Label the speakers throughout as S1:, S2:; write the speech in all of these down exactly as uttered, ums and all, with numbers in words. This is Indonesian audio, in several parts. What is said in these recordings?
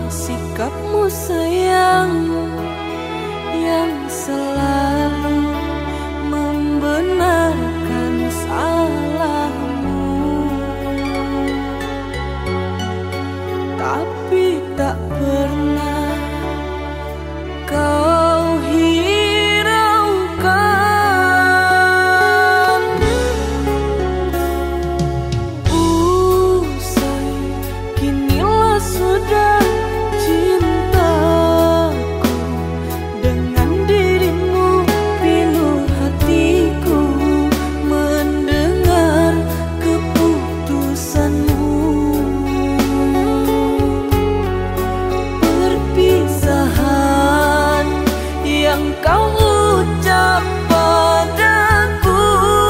S1: sikapmu sayang yang selalu membenarkan salahmu, tapi tak pernah kau hiraukan. Usai kinilah sudah cintaku dengan dirimu, pilu hatiku mendengar keputusanmu. Perpisahan yang kau ucap padaku,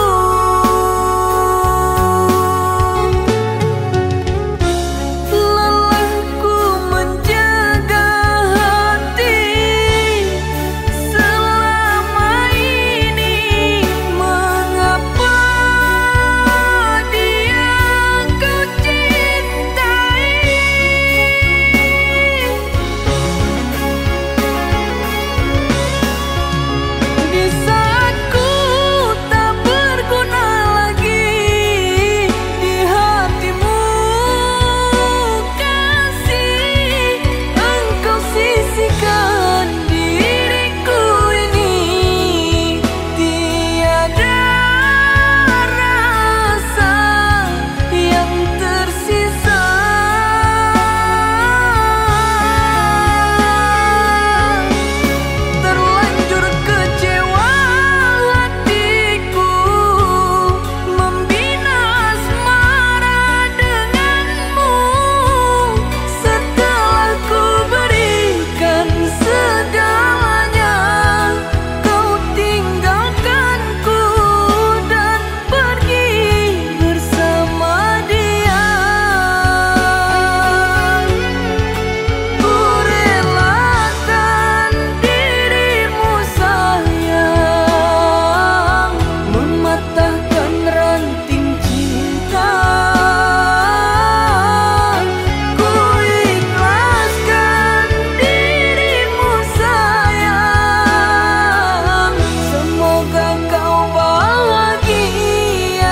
S1: lelahku menjaga hati selama ini. Mengapa dia kau cintai? Di saat ku tak berguna lagi di hatimu, kasih engkau sisihkan diriku ini. Tiada rasa yang tersisa. Terlanjur kecewa hatiku membina asmara denganmu. Setelah ku berikan segalanya, kau tinggalkanku dan pergi bersama dia. Ku relakan dirimu sayang, mematahkan ranting cinta. Ku ikhlaskan dirimu sayang, semoga kau bahagia.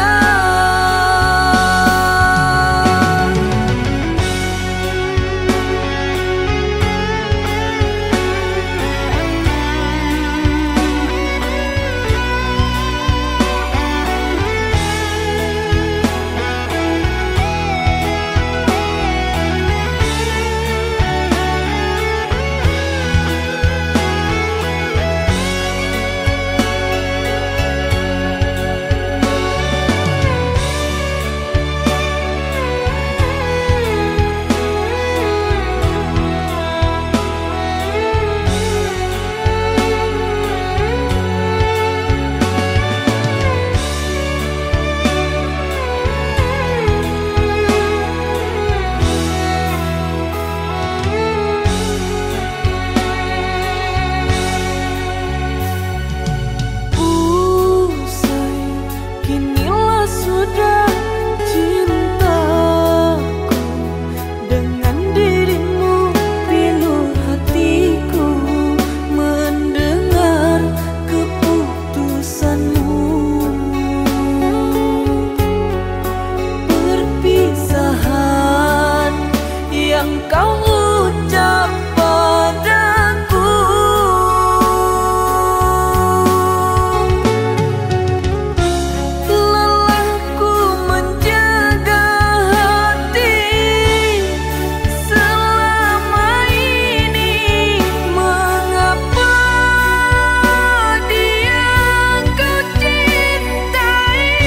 S1: Usai kinilah sudah cintaku dengan dirimu, pilu hatiku mendengar keputusanmu. Perpisahan yang kau ucap padaku, lelahku menjaga hati selama ini. Mengapa dia kau cintai?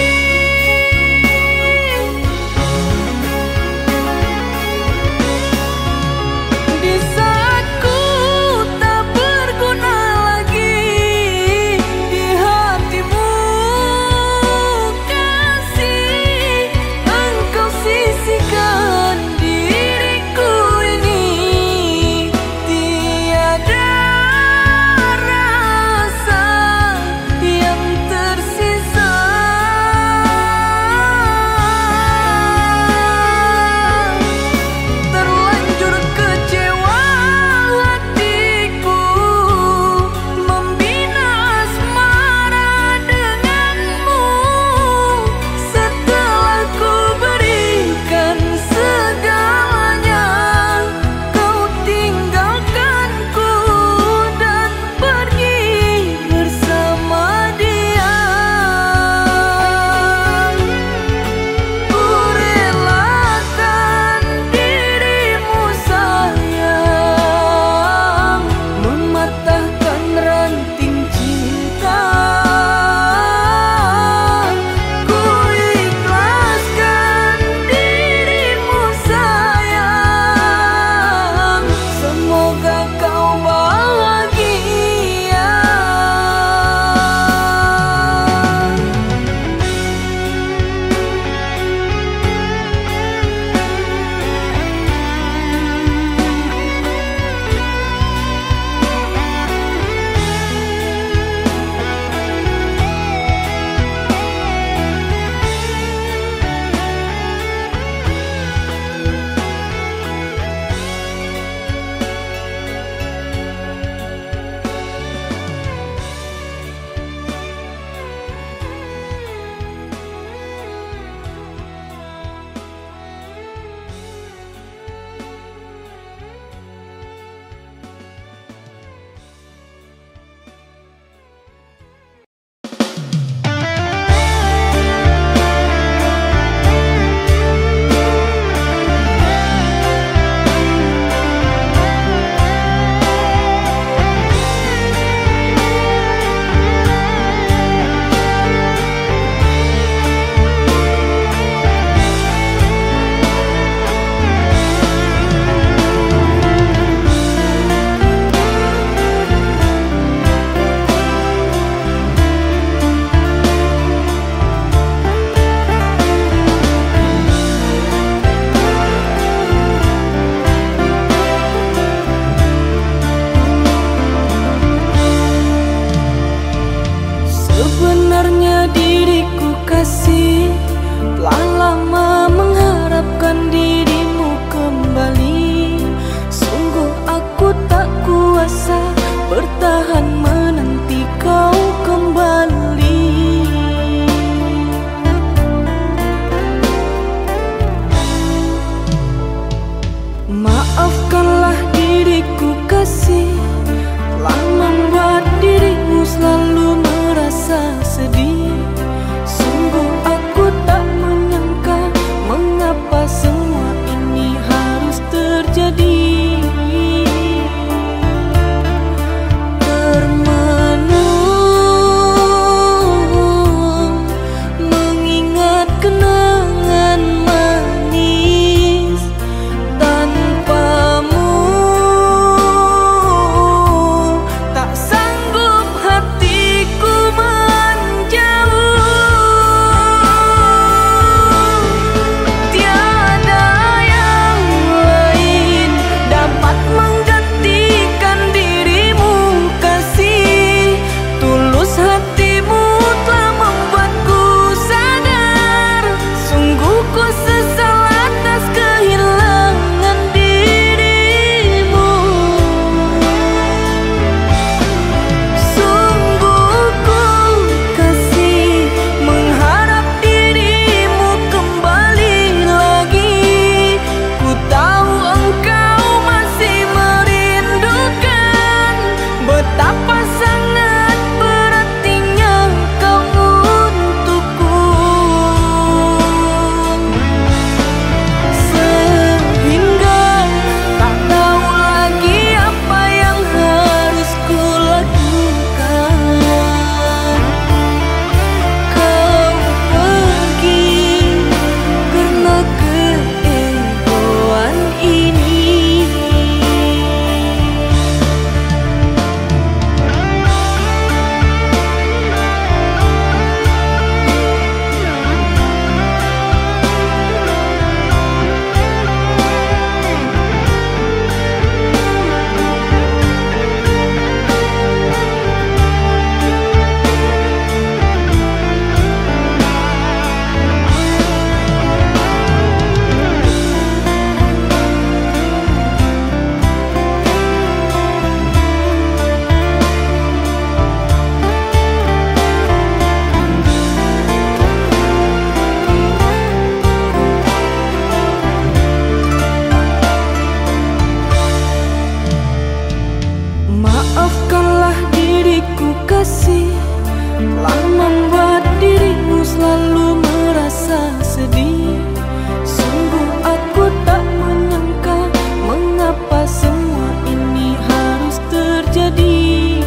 S1: kasih telah membuat dirimu selalu merasa sedih. Sungguh aku tak menyangka mengapa semua ini harus terjadi.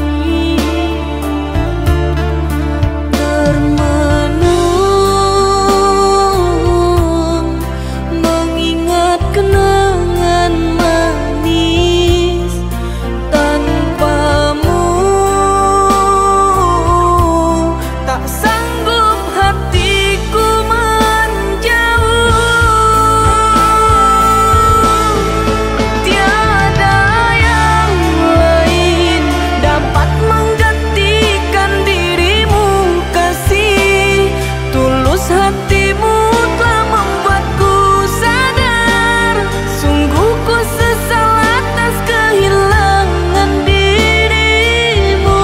S1: Termenung mengingat kenangan manis tanpamu. Tak sanggup hatiku menjauh. Tiada yang lain dapat menggantikan dirimu kasih. Tulus hatimu telah membuatku sadar. Sungguh ku sesal atas kehilangan dirimu.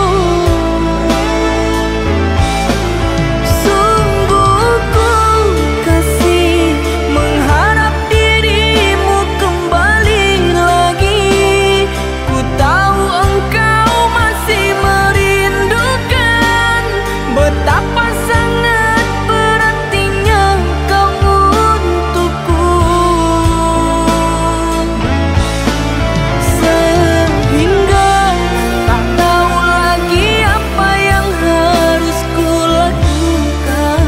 S1: Sungguh ku kasih mengharap dirimu kembali lagi. Ku tahu engkau masih merindukan betapa sangat berartinya kau untukku. Sehingga tak tahu lagi apa yang harus ku lakukan.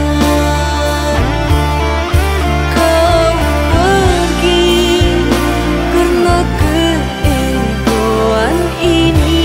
S1: Kau pergi karena keegoan ini.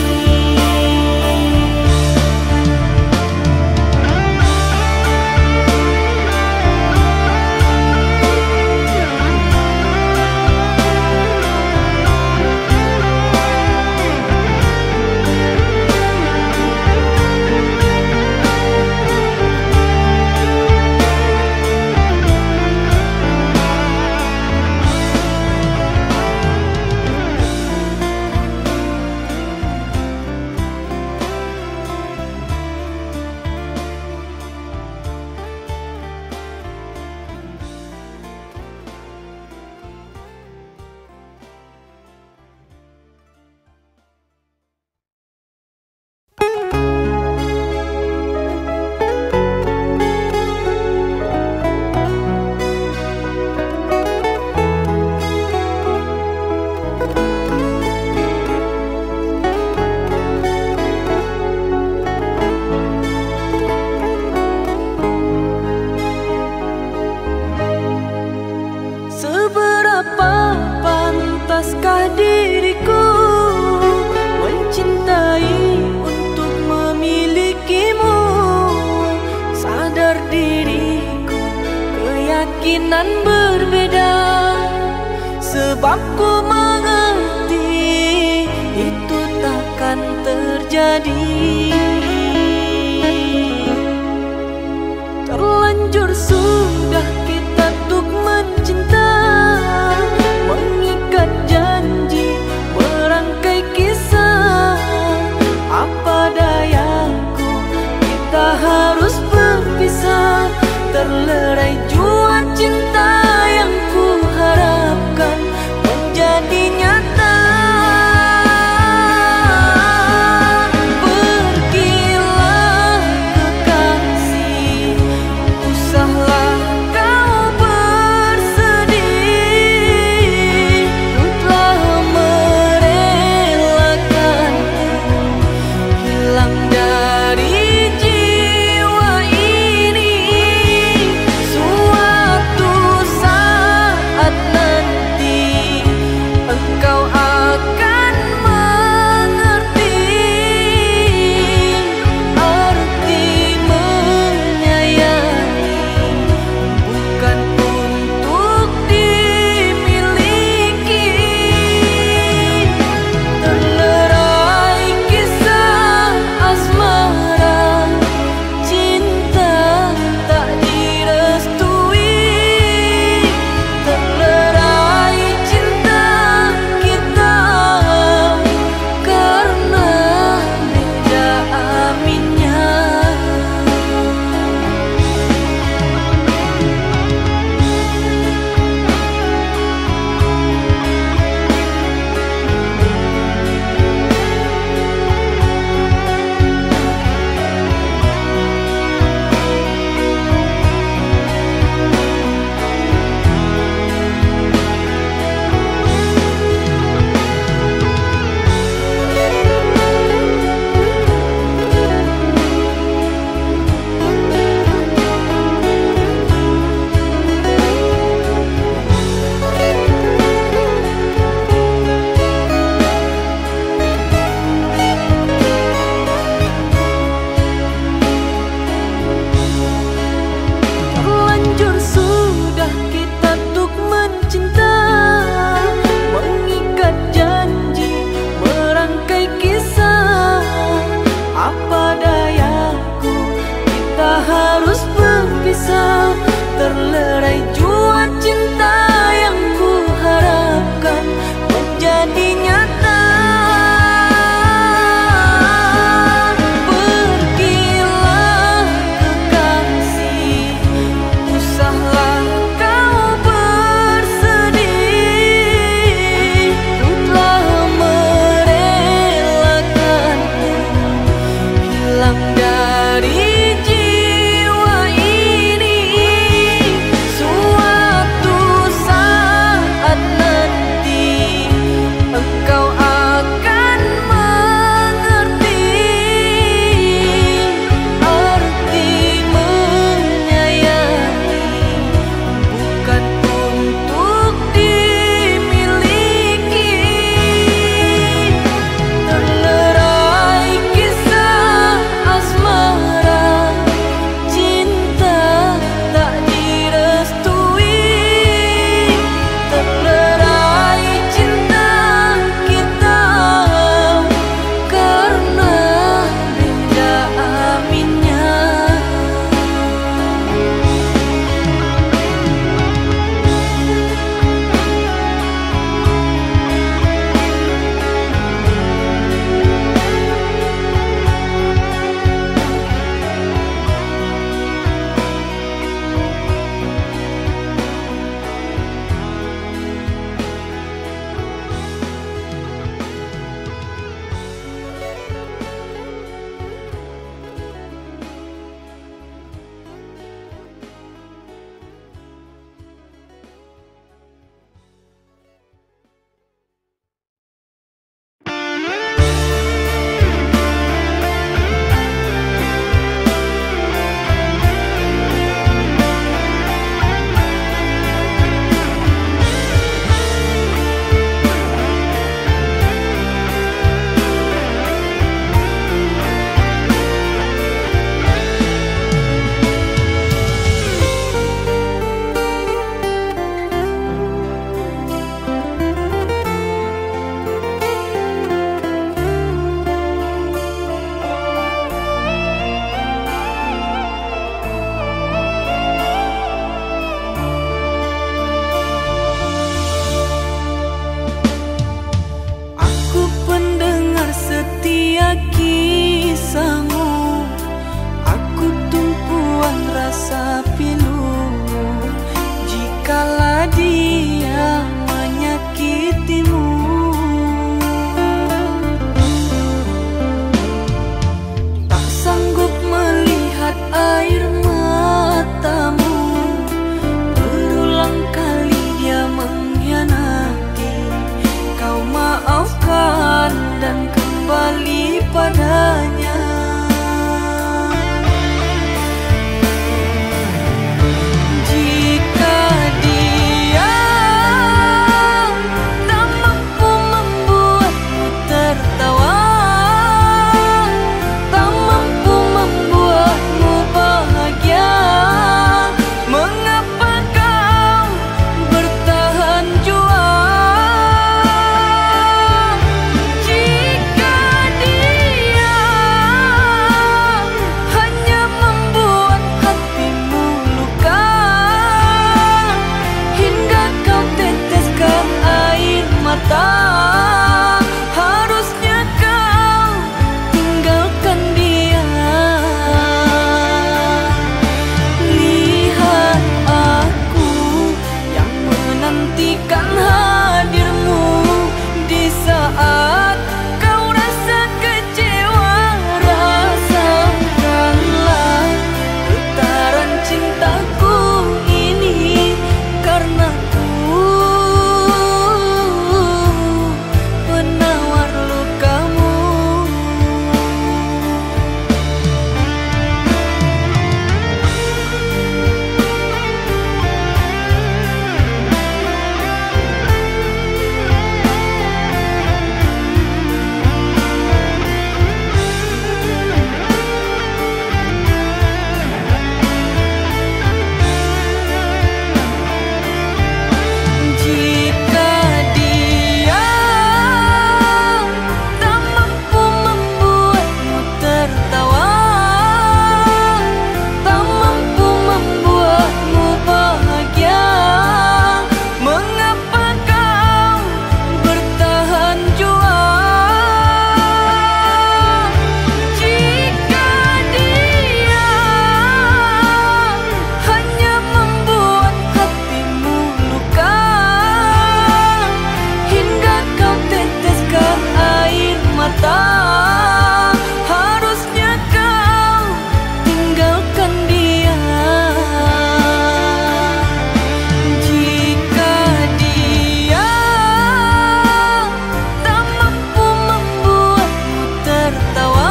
S1: Seberapa pantaskah diriku mencintai untuk memilikimu? Sadar diriku keyakinan berbeda, sebab ku mengerti itu takkan terjadi. Terlanjur sudah kita untuk mencinta, mengikat janji, merangkai kisah. Apa dayaku, kita harus berpisah. Terlerai jua cinta yang ku harapkan menjadi dan kembali padanya. Jika dia tak mampu membuatmu tertawa, tak mampu membuatmu bahagia, mengapa kau bertahan jua? Jika dia hanya membuat hatimu luka, hingga kau teteskan air mata, harusnya kau tinggalkan dia. Lihat aku yang menantikan hadirmu di saat kau rasa kecewa. Rasakanlah getaran cintaku ini, karena ku penawar lukamu. Jika dia tak mampu membuatmu tertawa, tak mampu membuatmu bahagia, mengapa kau bertahan jua? Jika dia hanya membuat hatimu luka, hingga kau teteskan air mata, harusnya kau tinggalkan dia. Jika dia tak mampu membuatmu tertawa,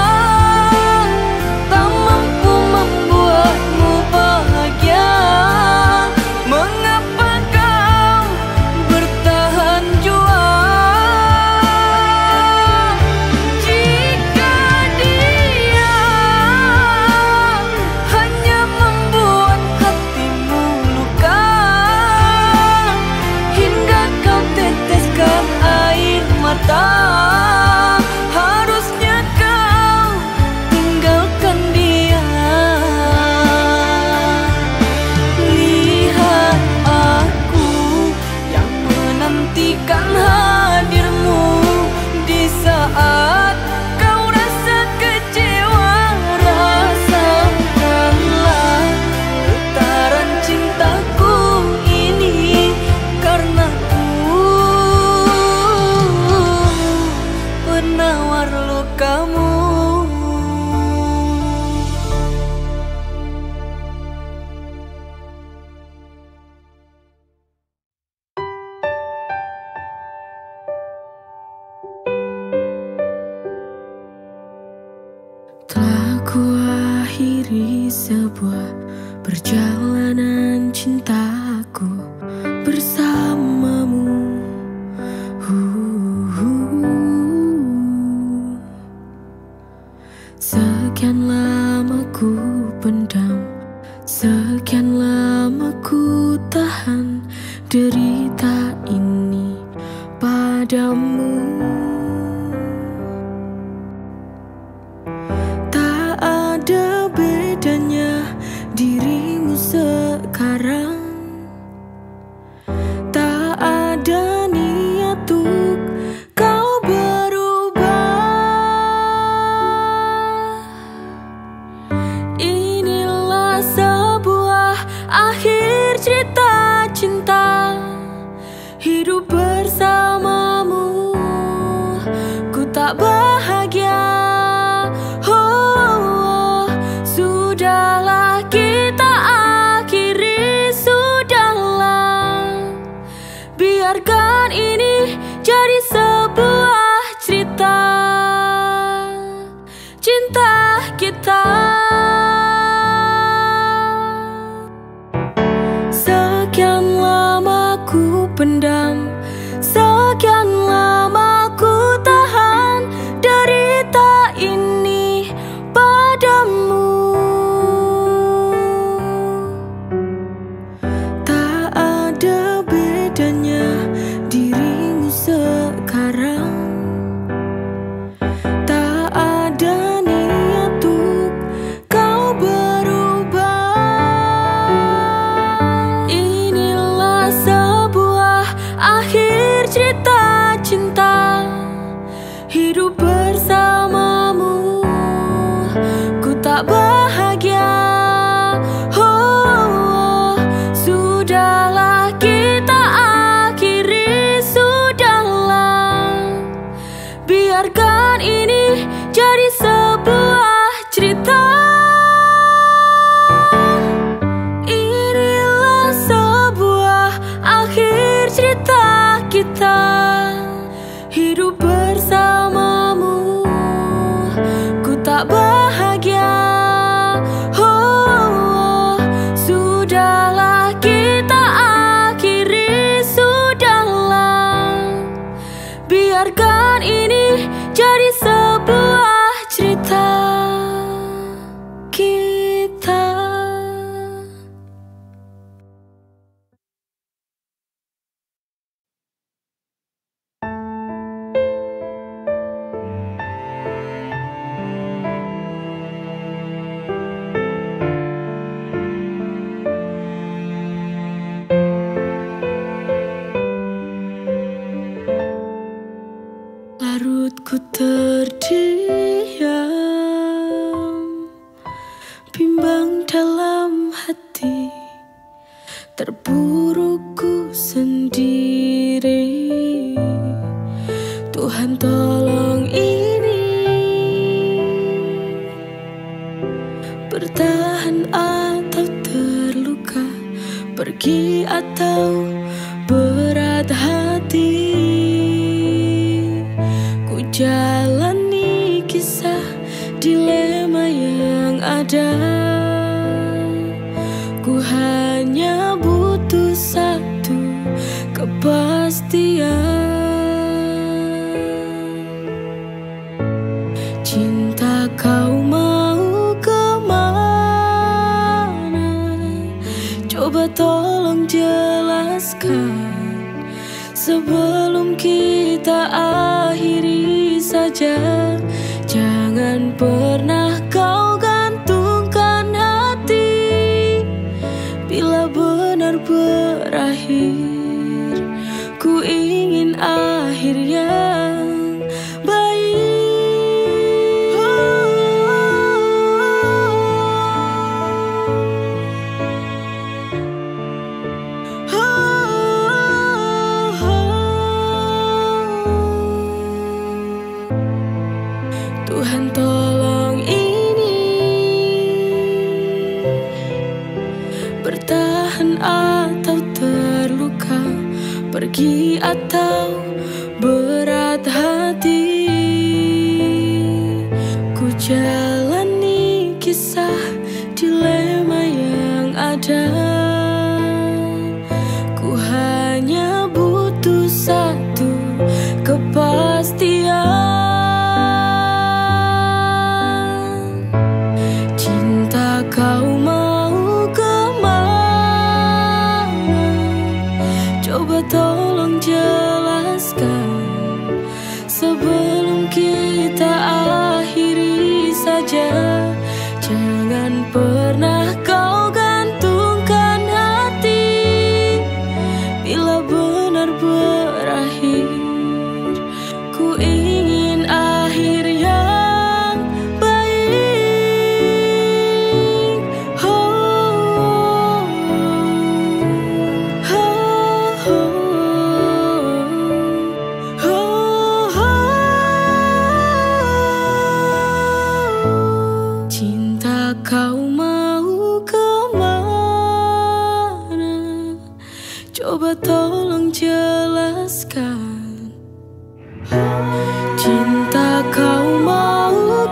S1: tak mampu membuatmu bahagia, mengapa kau bertahan jua? Jika dia hanya membuat hatimu luka, hingga kau teteskan air mata, harusnya kau tinggalkan dia. Lihat aku yang menantikan hadirmu di saat kau rasa kecewa. Rasakanlah getaran cintaku ini, karena ku penawar lukamu. Telah ku akhiri sebuah perjalanan cintaku bersamamu. Sekian lama ku pendam, sekian lama ku tahan derita ini padamu. Tak ada bedanya dirimu sekarang, tak ada niat untuk kau berubah. Inilah sebuah akhir cerita cinta, hidup bersamamu Biarkan ini jadi sebuah cerita. Inilah sebuah akhir cerita kita. Hidup bersamamu, ku tak bahagia. Oh, oh, sudahlah kita akhiri, sudahlah. Biarkan ini jadi sebuah cerita kita. Larutku terdiam, bimbang dalam hati, terpurukku sendiri. Tuhan tolong ini, bertahan atau terluka, pergi atau berat hati. Jalani kisah dilema yang ada, ku hanya butuh satu kepastian. Cinta kau mau kemana? Coba tolong jelaskan sebelum kita akhiri saja. Jangan pernah kau gantungkan hati. Bila benar berakhir, ku ingin akhir yang baik. Tuhan tolong ini, bertahan atau terluka, pergi atau berat hati. Ku jalani kisah dilema yang ada, ku hanya butuh satu kepastian. Kau mau kemana? Coba tolong jelaskan sebelum kita akhiri saja. Jangan pernah kau gantungkan hati. Bila benar berakhir, ku ingin akhir yang baik. Kau mau kemana? Coba tolong jelaskan. Cinta kau mau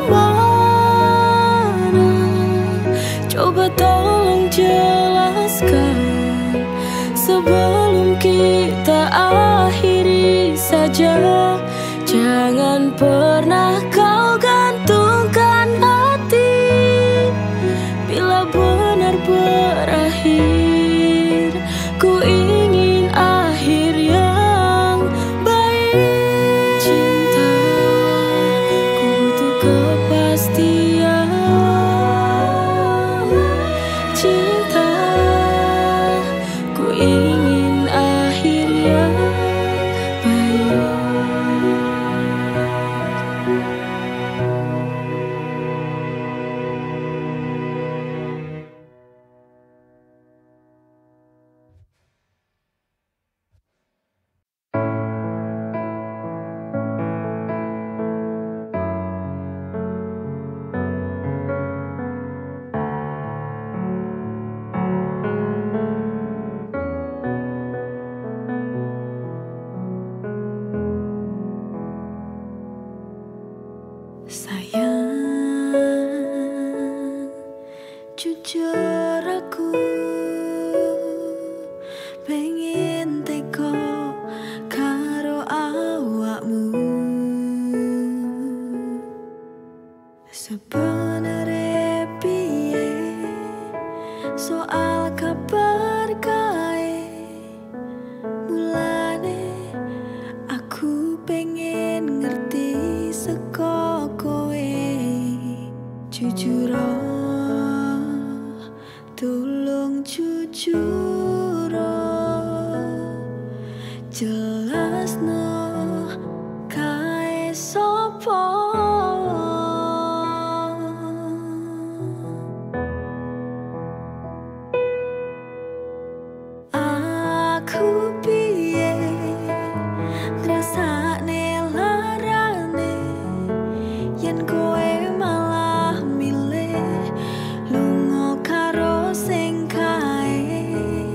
S1: kemana? Coba tolong jelaskan sebelum kita akhiri saja. Jangan pernah kau gantungkan hati. Bila benar berakhir, ku ingin akhir yang baik. Cinta, ku butuh kepastian. Cinta, ku ingin akhir yang baik. pengen ngerti saka kowe. Jujur tulung jujur jelasno kae sapa. Aku piye ngrasakne larane yen kowe malah milih lunga karo sing kae.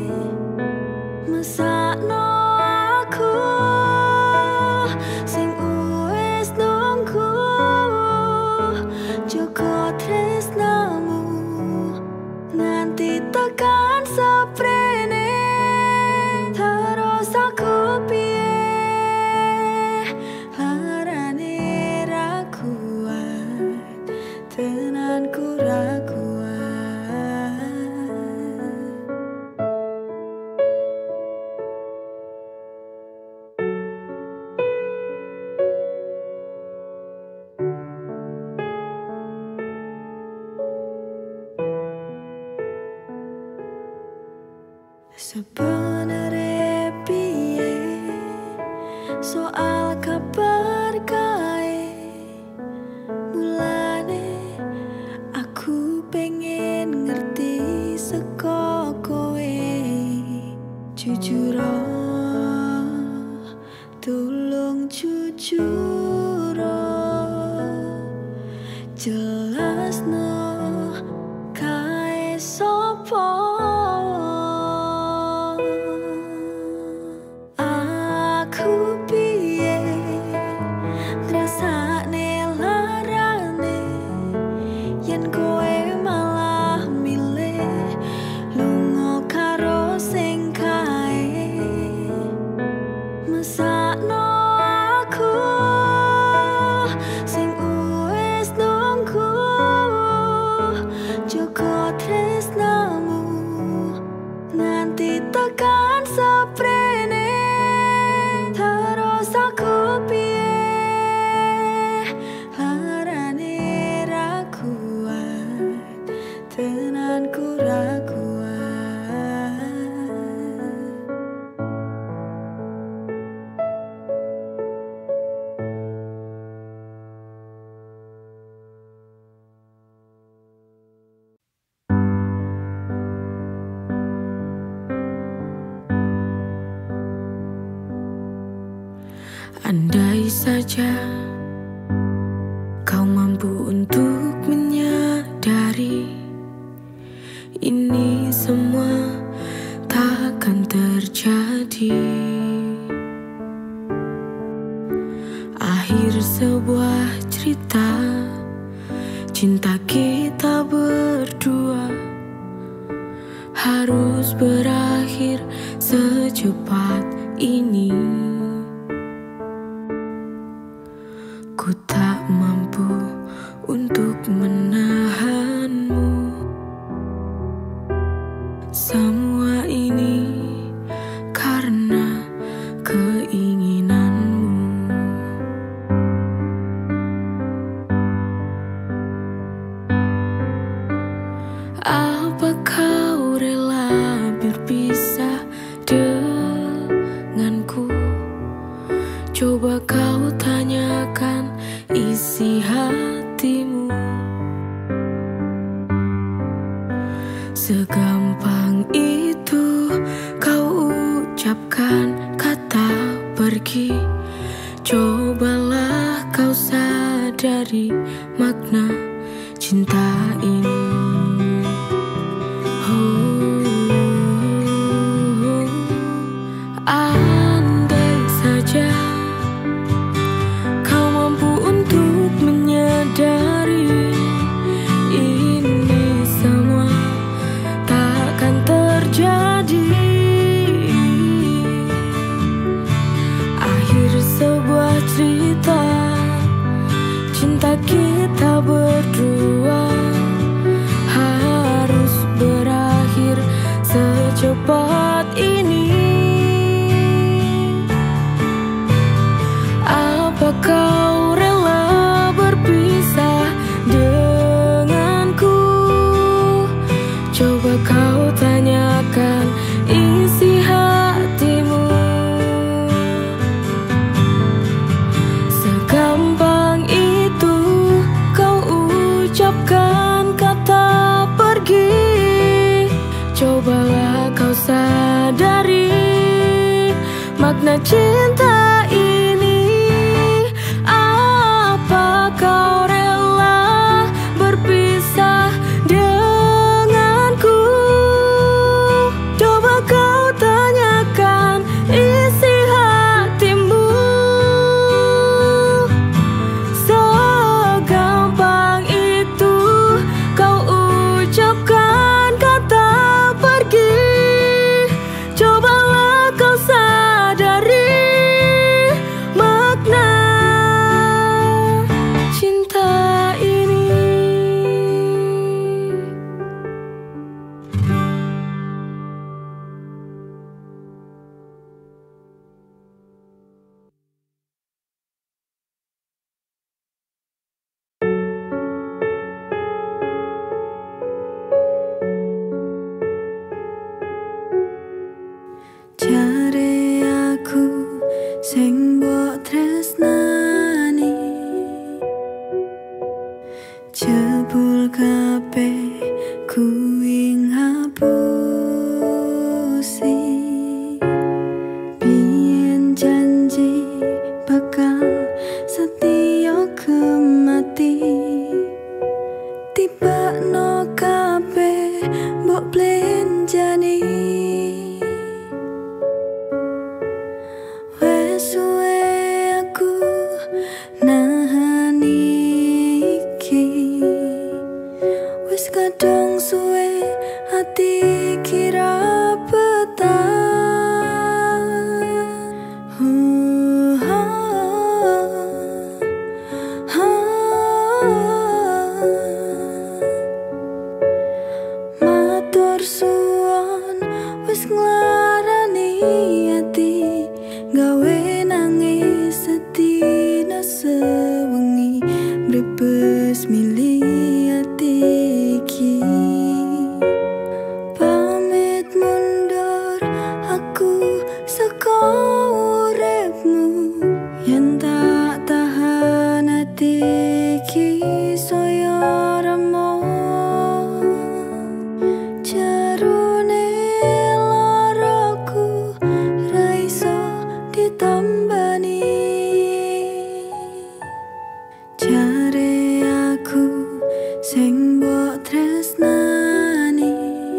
S1: Mesakno aku sing wis nunggu joko tresnamu nganti tekan seprene. Terus aku piye larane ra kuat, tenanku ra kuat. Sebenarnya piye soal kabar kae, mulane aku pengen ngerti saka kowe. Jujur tulung jujur jelasno kae sapa. Aku piye ngrasakne larane yen kowe malah milih lunga karo sing kae. Mesakno aku sing wis nunggu joko tresnamu nganti tekan seprene. Terus aku piye larane ra kuat, tenanku ra kuat. Andai saja kau mampu untuk menyadari ini semua takkan terjadi. Akhir sebuah cerita cinta kita berdua harus berakhir secepat ini. Ku tak mampu untuk menahanmu. Semua ini karena keinginanmu. Apa kau rela berpisah denganku? Coba kau tanyakan isi hatimu. Segampang itu kau ucapkan kata pergi. Cobalah kau sadari makna cinta ini. Oh, andai saja kau mampu untuk menyadari ini semua takkan terjadi. Akhir sebuah cerita cinta kita berdua Karena cinta ini, apa kau rela berpisah denganku? Coba kau tanyakan isi hatimu. Segampang itu kau ucapkan kata pergi. Cobalah kau sadari makna cinta ini. Jare aku sing mbok tresnani, jebul kabeh kuwi ngapusi. Biyen janji bakal setia kemati, tibakno kabeh mbok blenjani. Wes suwe aku nahan iki, wes kadung suwe hati kira petang. Uh, ah, ah. Matur suwun wes nglarani hati, gawe nangis sedina sewengi, brebes milih ati iki. Pamit mundur aku saka uripmu, yen tak tahan ati iki saya remo. Jarune laraku ra iso ditambani. Jare aku sing mbok tresnani,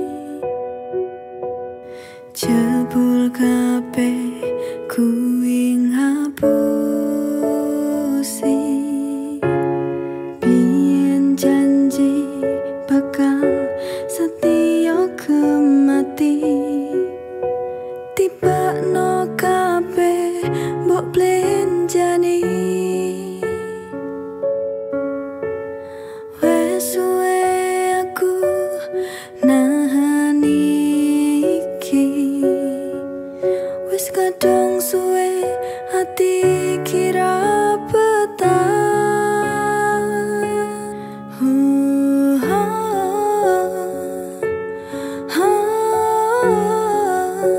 S1: jebul kabeh kuwi ngapusi. Biyen janji bakal setia kemati, tibakno kabeh mbok blenjani. Wes suwe aku nahan iki, wes kadung suwe hati kira petang. Uh, ah, ah.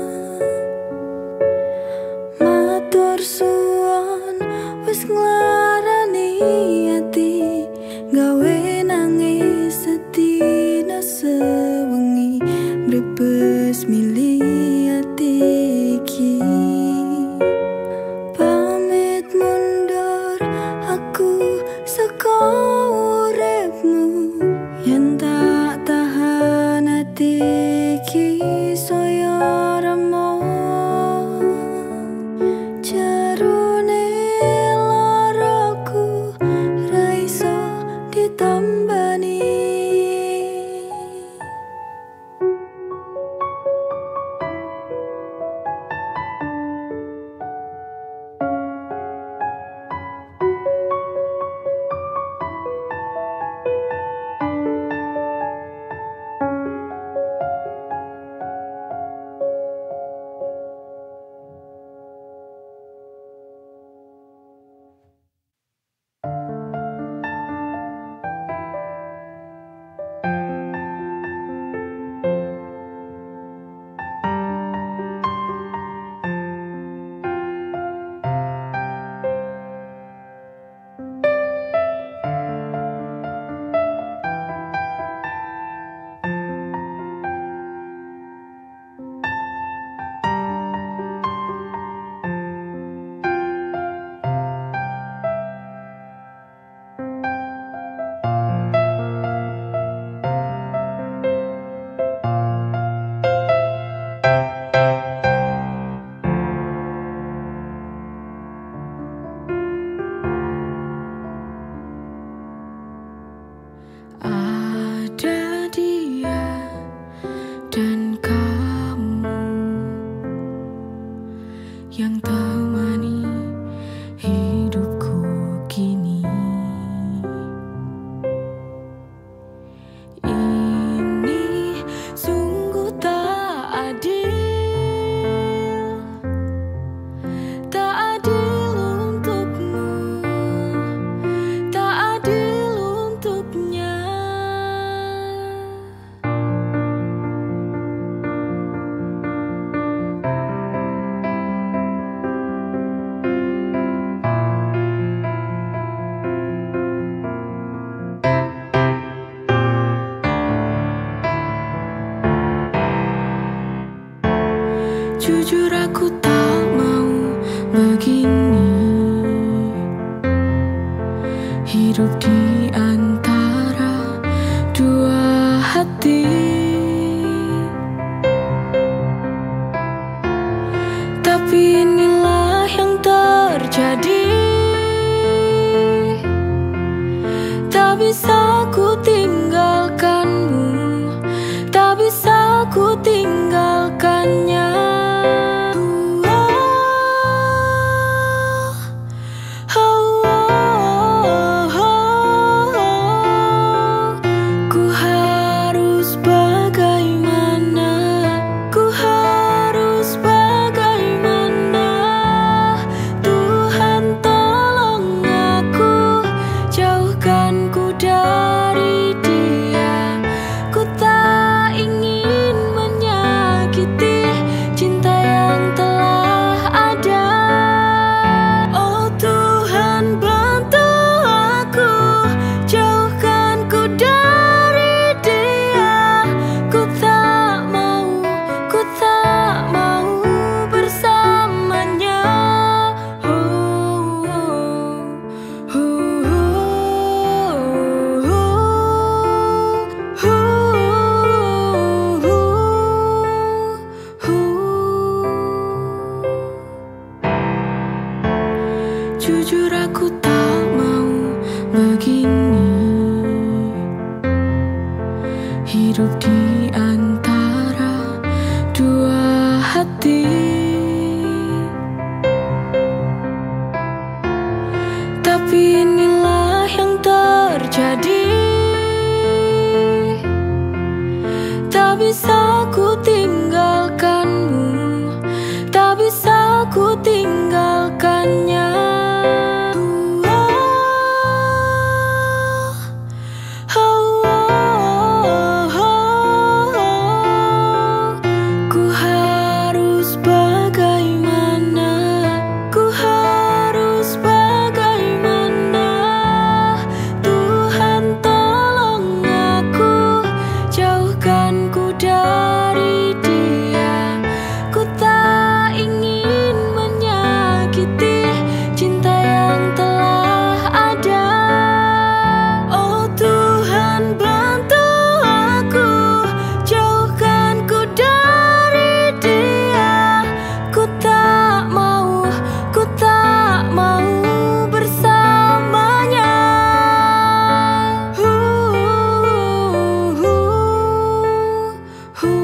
S1: Matur suwun wes nglarani hati, gawe nangis sedina sewengi, brebes milih ati iki. Pamit mundur aku saka uripmu, yen tak tahan ati iki saya remo. Jarune lara aku tak mau begini, hidup di antara dua hati. Tapi inilah yang terjadi, tak bisa ku tinggalkanmu, tak bisa ku tinggalkannya. Ku harus bagaimana, ku harus bagaimana. Tuhan tolong aku, jauhkan ku dari dia. Ku tak ingin menyakiti cinta yang telah ada. Oh Tuhan, bantu aku, jauhkan ku dari dia. Ku tak mau, ku tak mau bersamanya. Oh, oh, oh, oh, oh, oh, oh. Jujur aku tak mau begini, hidup di antara dua hati. Tapi inilah yang terjadi, tak bisa ku tinggalkanmu, tak bisa ku tinggalkannya. Ku harus bagaimana, ku harus bagaimana. Tuhan tolong aku, jauhkan ku dari dia. Ku tak ingin menyakiti cinta yang telah ada. Oh Tuhan, bantu aku, jauhkan ku dari dia. Ku tak mau, ku tak mau bersamanya. Uh, uh, uh, uh.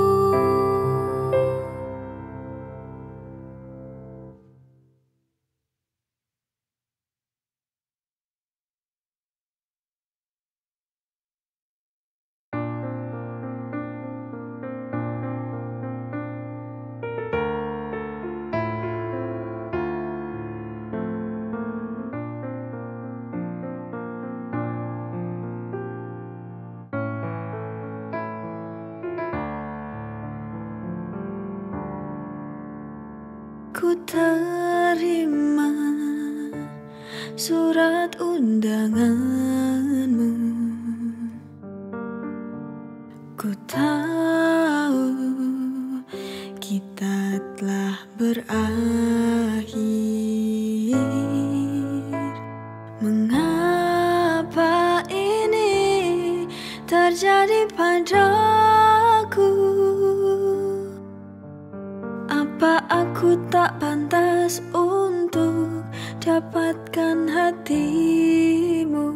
S1: Ku terima surat undanganmu. Ku tahu kita telah berakhir. Mengapa ini terjadi padaku? Apa aku tak pantas untuk dapatkan hatimu?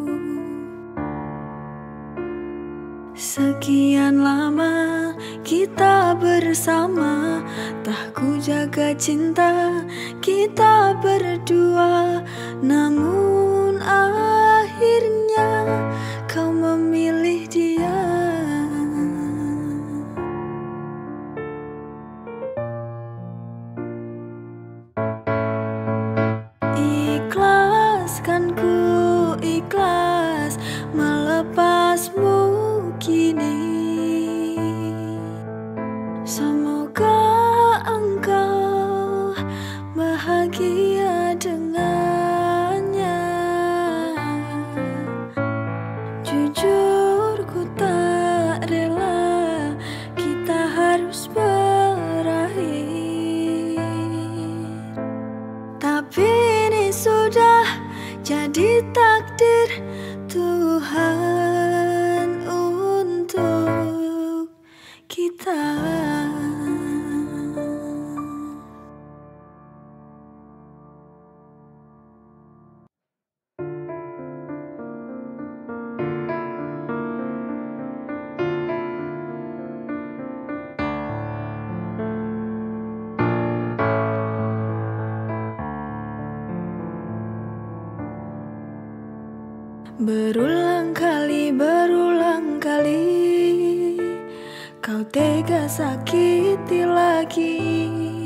S1: Sekian lama kita bersama, tak ku jaga cinta kita berdua. Namun akhirnya kau memilih dia. Ikhlaskan ku ikhlas melepasmu kini. Semoga engkau bahagia dengannya. jadi takdir Tuhan untuk kita. Berulang kali, berulang kali kau tega sakiti lagi.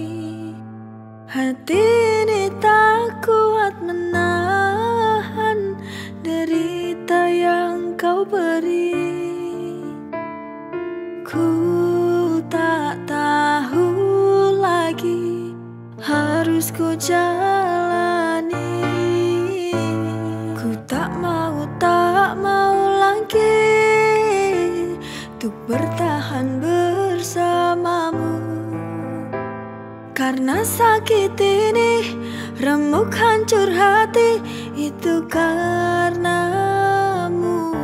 S1: Hati ini tak kuat menahan derita yang kau beri. Ku tak tahu lagi harus ku jalani. Ku tak mau, tak mau lagi untuk bertahan bersamamu. Karena sakit ini remuk hancur hati, itu karenamu.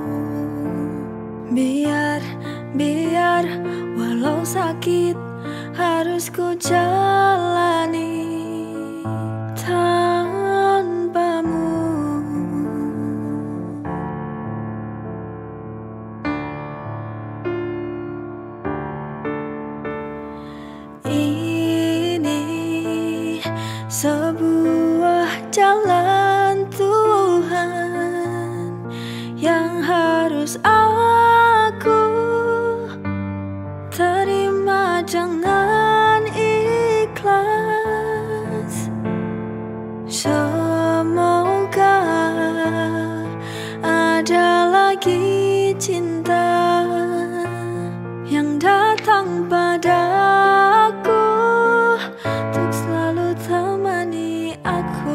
S1: Biar, biar walau sakit harus ku jalani tanpamu. Ini sebuah jalan Tuhan yang harus aku terima, jangan ikhlas. Semoga ada lagi cinta yang datang padaku untuk selalu temani aku.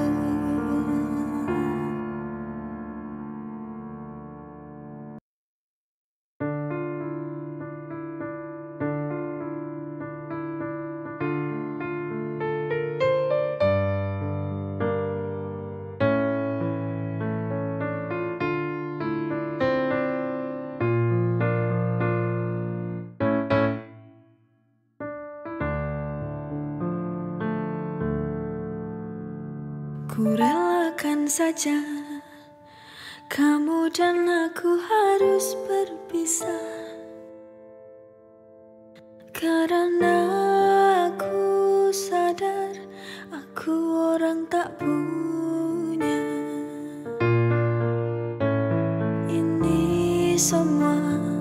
S1: Ku relakan saja kamu dan aku harus berpisah, karena aku sadar aku orang tak punya. Ini semua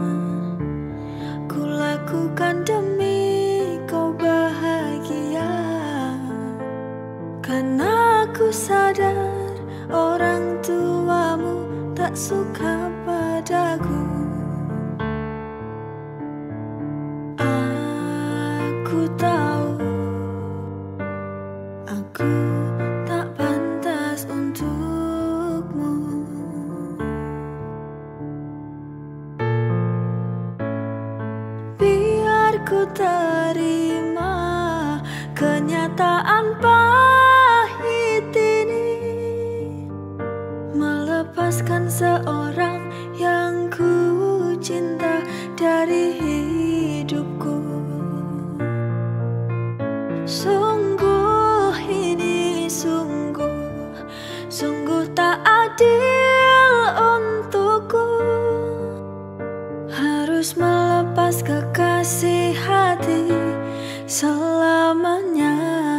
S1: ku lakukan demi kau bahagia, karena aku sadar orang tuamu tak suka padaku. Aku tahu aku tak pantas untukmu. Biar ku terima kenyataan pahit ini, melepaskan seorang yang ku cinta dari hidupku. Sungguh ini sungguh, sungguh tak adil untukku harus melepas kekasih hati selamanya.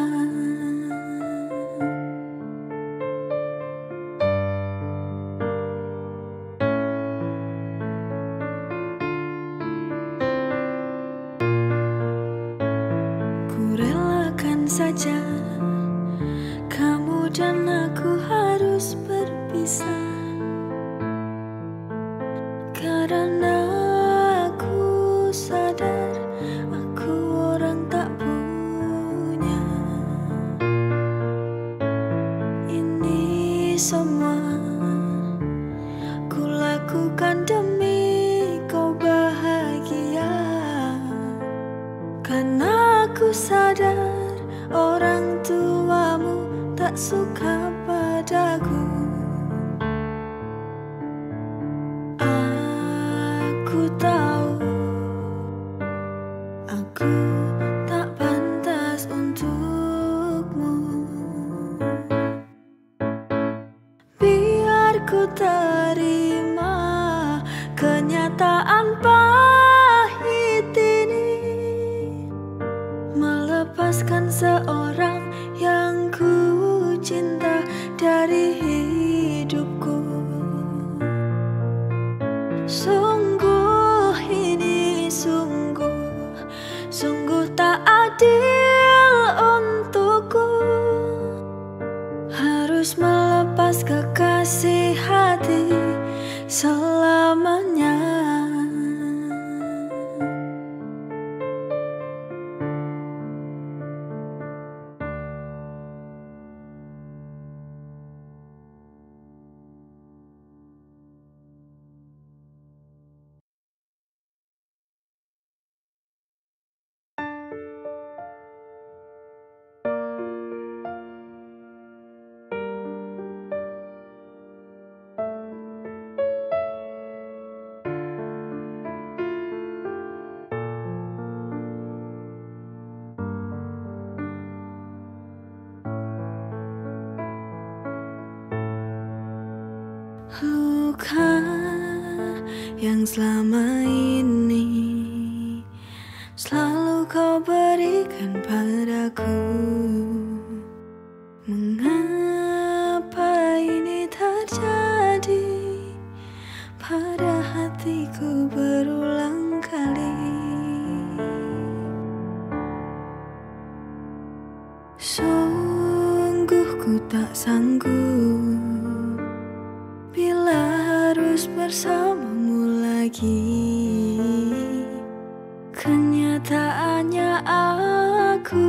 S1: Ku relakan saja kamu dan aku harus berpisah, karena aku sadar aku orang tak punya. Ini semua ku lakukan demi kau bahagia, karena aku sadar orang tuamu tak suka padaku. ku terima kenyataan pahit ini, melepaskan seorang yang ku cinta dari hidupku. Sungguh ini sungguh, sungguh tak adil untukku, harus melepas kekasih hati selamanya. Luka yang selama ini selalu kau berikan padaku, mengapa ini terjadi pada hatiku berulang kali? Sungguh ku tak sanggup bila harus bersamamu lagi. Kenyataannya aku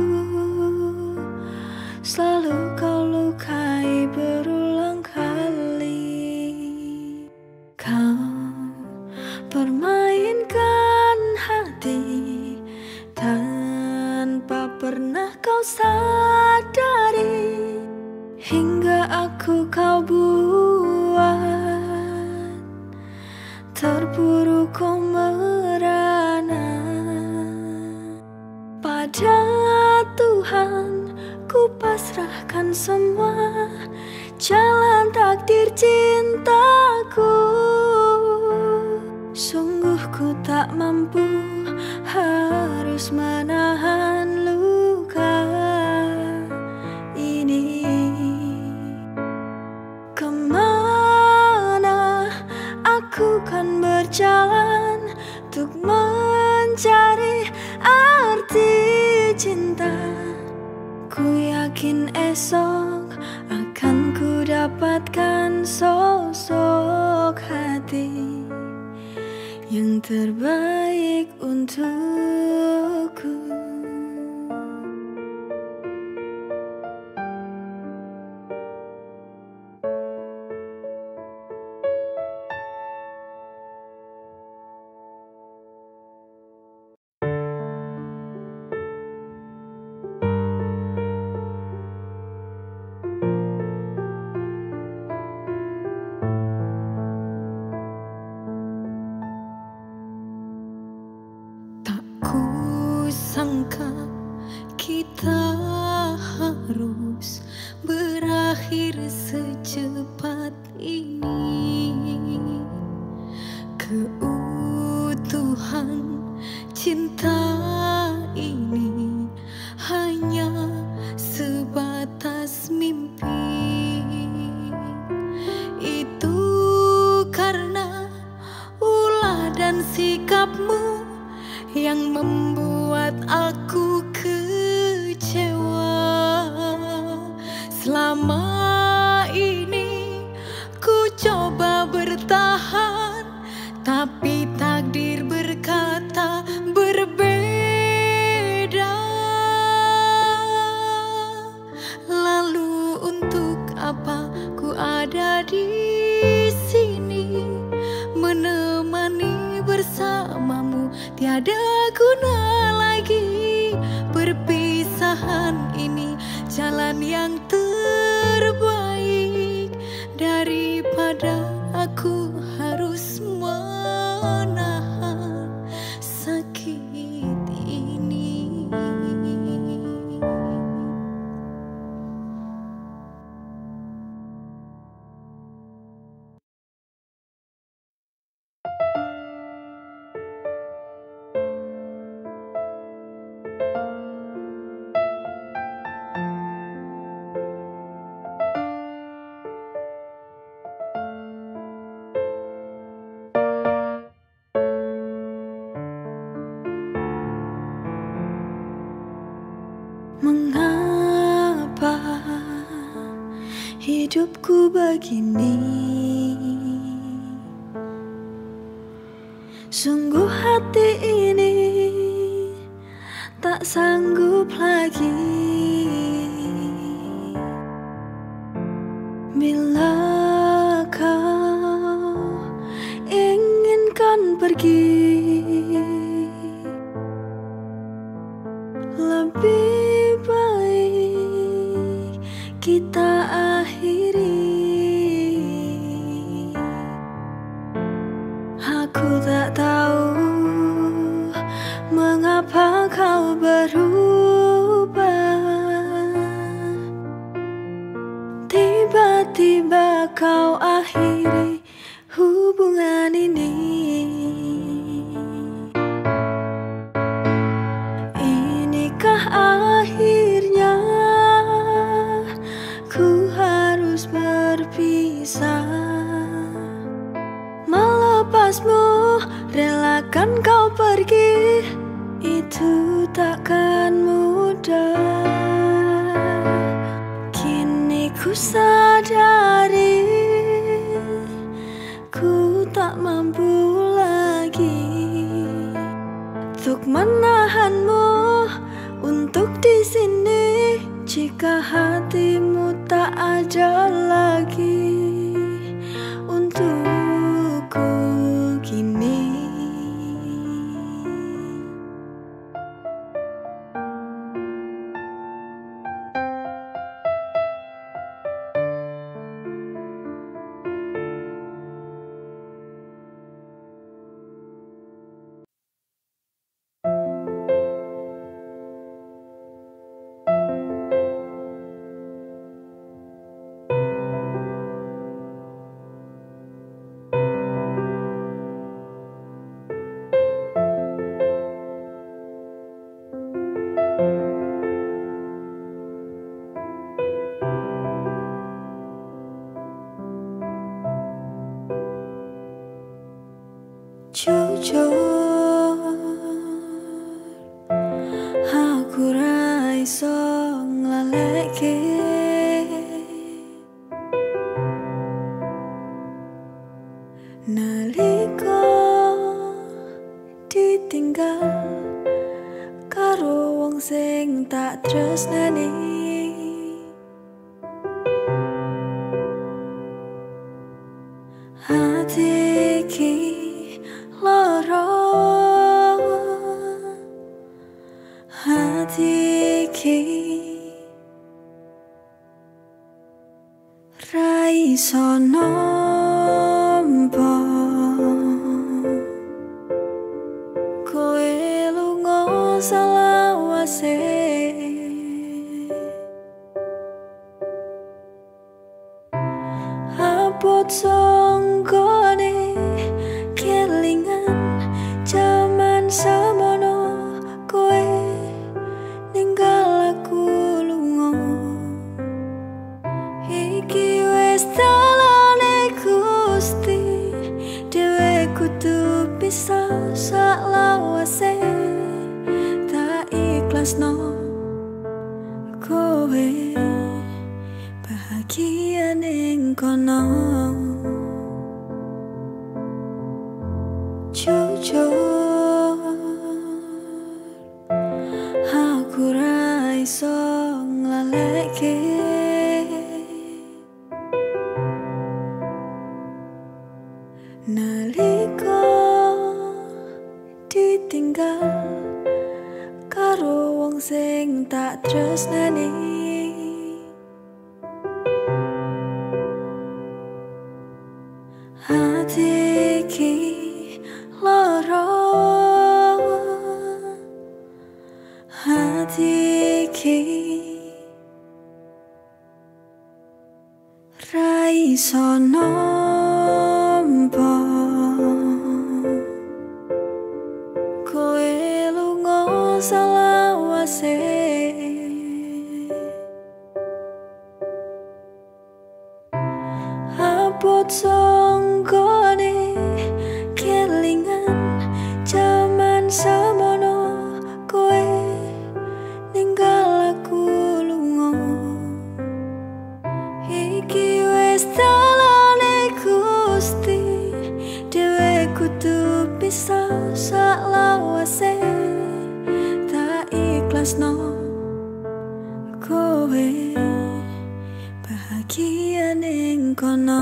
S1: selalu kau lukai berulang kali. Kau permainkan hati tanpa pernah kau sadari, hingga aku kau buat terpuruk ku merana. Pada Tuhan ku pasrahkan semua jalan takdir cintaku. Sungguh ku tak mampu, harus menahan luka ini. Kemana aku kan berjalan untuk mencari arti cinta? Ku yakin esok akan ku dapatkan sosok hati yang terbaik untukku. Sangka kita harus berakhir secepat ini. Keutuhan cinta ini hanya sebatas mimpi. Itu karena ulah dan sikapmu yang membuat aku kecewa. Selama ini ku coba bertahan, tapi takdir berkata berbeda. Lalu untuk apa ku ada di sini menemani bersamamu? Tiada guna lagi perpisahan ini, jalan yang terbaik daripada aku harus menahan sakit ini. hidupku begini. Sungguh hati ini tak sanggup lagi bila kau inginkan pergi. Lebih baik kita akhiri. Aku tak tahu mengapa kau berubah. Tiba-tiba kau akhiri hubungan ini. Inikah akhirnya ku harus berpisah? Melepasmu, relakan kau pergi, itu takkan mudah. Kini ku sadari ku tak mampu lagi untuk menahanmu untuk di sini. Jika hatimu tak ada lagi untukku kini. Jujur, aku ra iso nglaleke nalika ditinggal karo wong sing tak tresnani. Hati iki loro, hati iki ra iso nampa. Kowe lunga selawase, abot songgone kelingan jaman semono. Kowe ninggal aku lunga, iki wis dalane Gusti. Dhewe kudu pisah saklawase, tak ikhlasno kowe bahagia ning kono. Jujur, aku ra iso nglaleke nalika ditinggal karo wong sing tak tresnani. Hati iki loro, hati iki ra iso nampa. Kowe lunga selawase, abot songgone kelingan jaman semono. Kowe ninggal aku lunga, iki tresno kowe bahagia ning kono.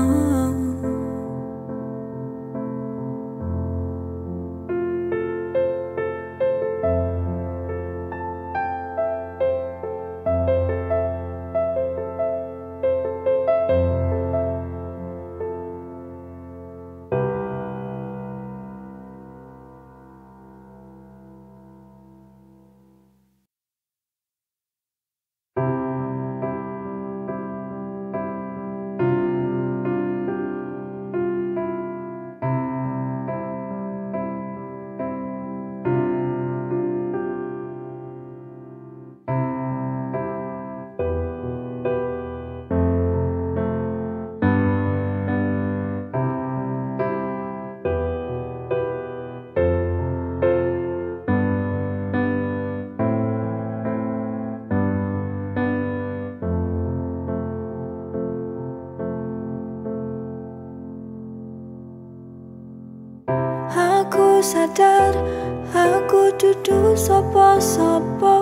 S1: Aku sadar aku dudu sapa-sapa.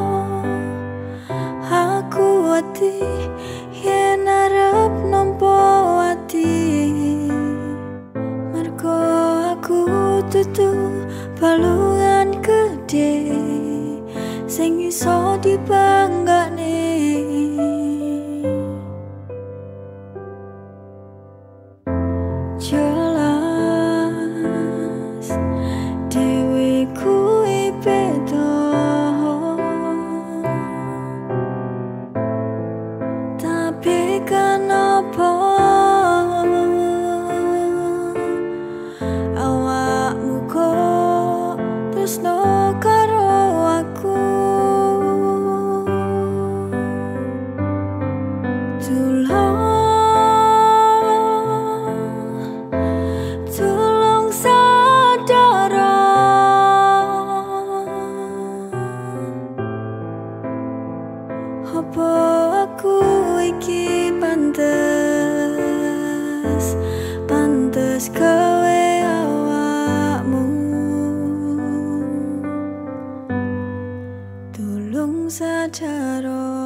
S1: Aku wedi yen arep nampa ati, mergo aku dudu balungan gede sing iso dibanggane. Kenapa awakmu kok tresno karo aku? Tolong, tolong sadar, apa aku iki pantes, pantes gawe awakmu. Tolong sadar.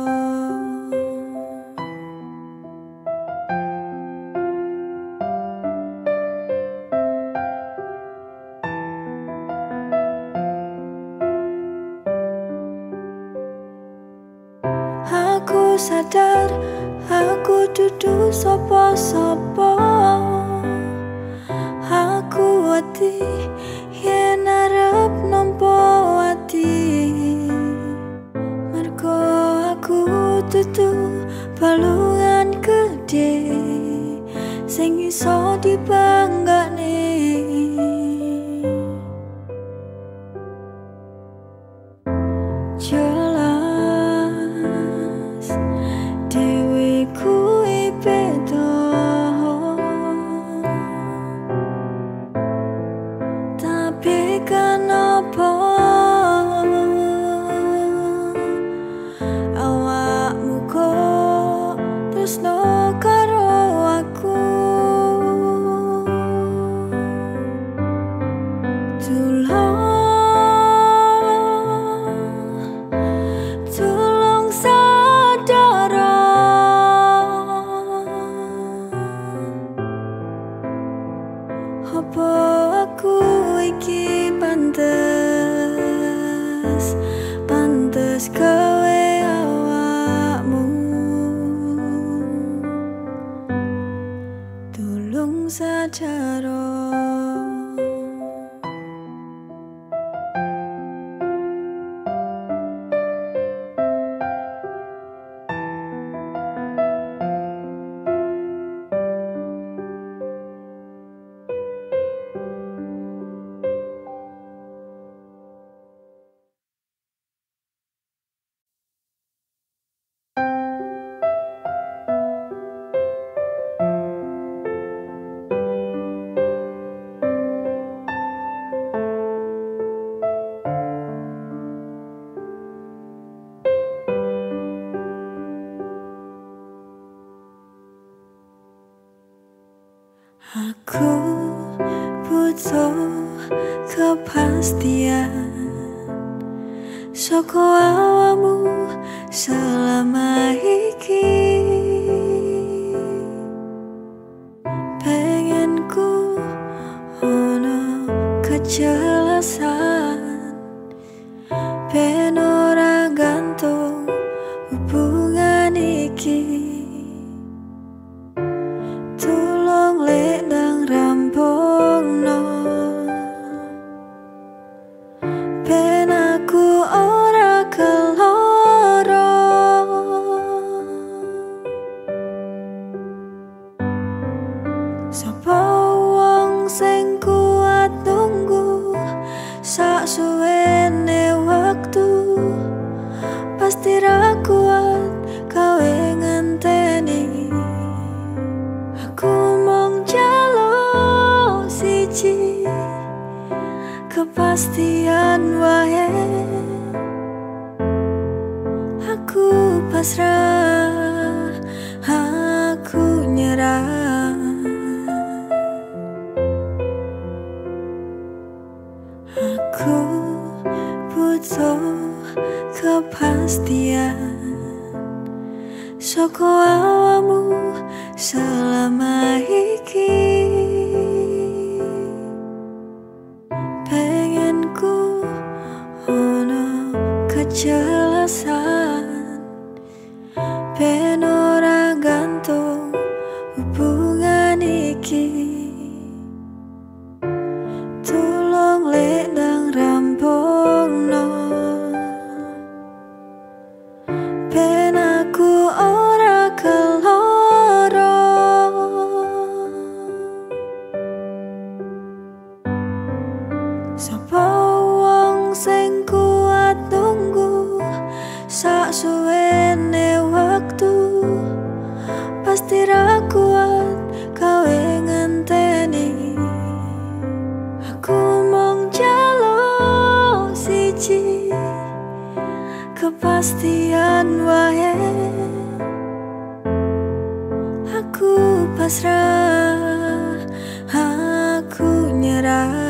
S1: Aku sadar aku dudu sapa-sapa. Aku wedi yen arep nampa ati, mergo aku dudu balungan gede sing iso dibanggane. Kenapa awakmu kok tresno karo aku? Tolong, tolong sadar, apa aku iki pantes, pantes gawe awakmu. Tolong sadar. Aku butuh kepastian saka awamu selama iki. Pengen ku ono kejelasan, ben ora gantung hubungan iki. Tulung lek nang rampungno, ben aku ora keloro. Sapa wong sing kuat nunggu sak suwene waktu, pasti ra kuat kowe ngenteni. Aku mong jalo siji, kepastian wae. Aku pasrah, aku nyerah. Aku butuh kepastian saka awamu selama iki. Pengen ku ono kejelasan, ben ora gantung hubungan iki. Tulung lek nang rampungno, ben aku ora keloro. Sapa wong sing kuat nunggu sak suwene waktu, pasti ra kuat kowe ngenteni. Aku mong jalo siji, kepastian wae. Aku pasrah, aku nyerah.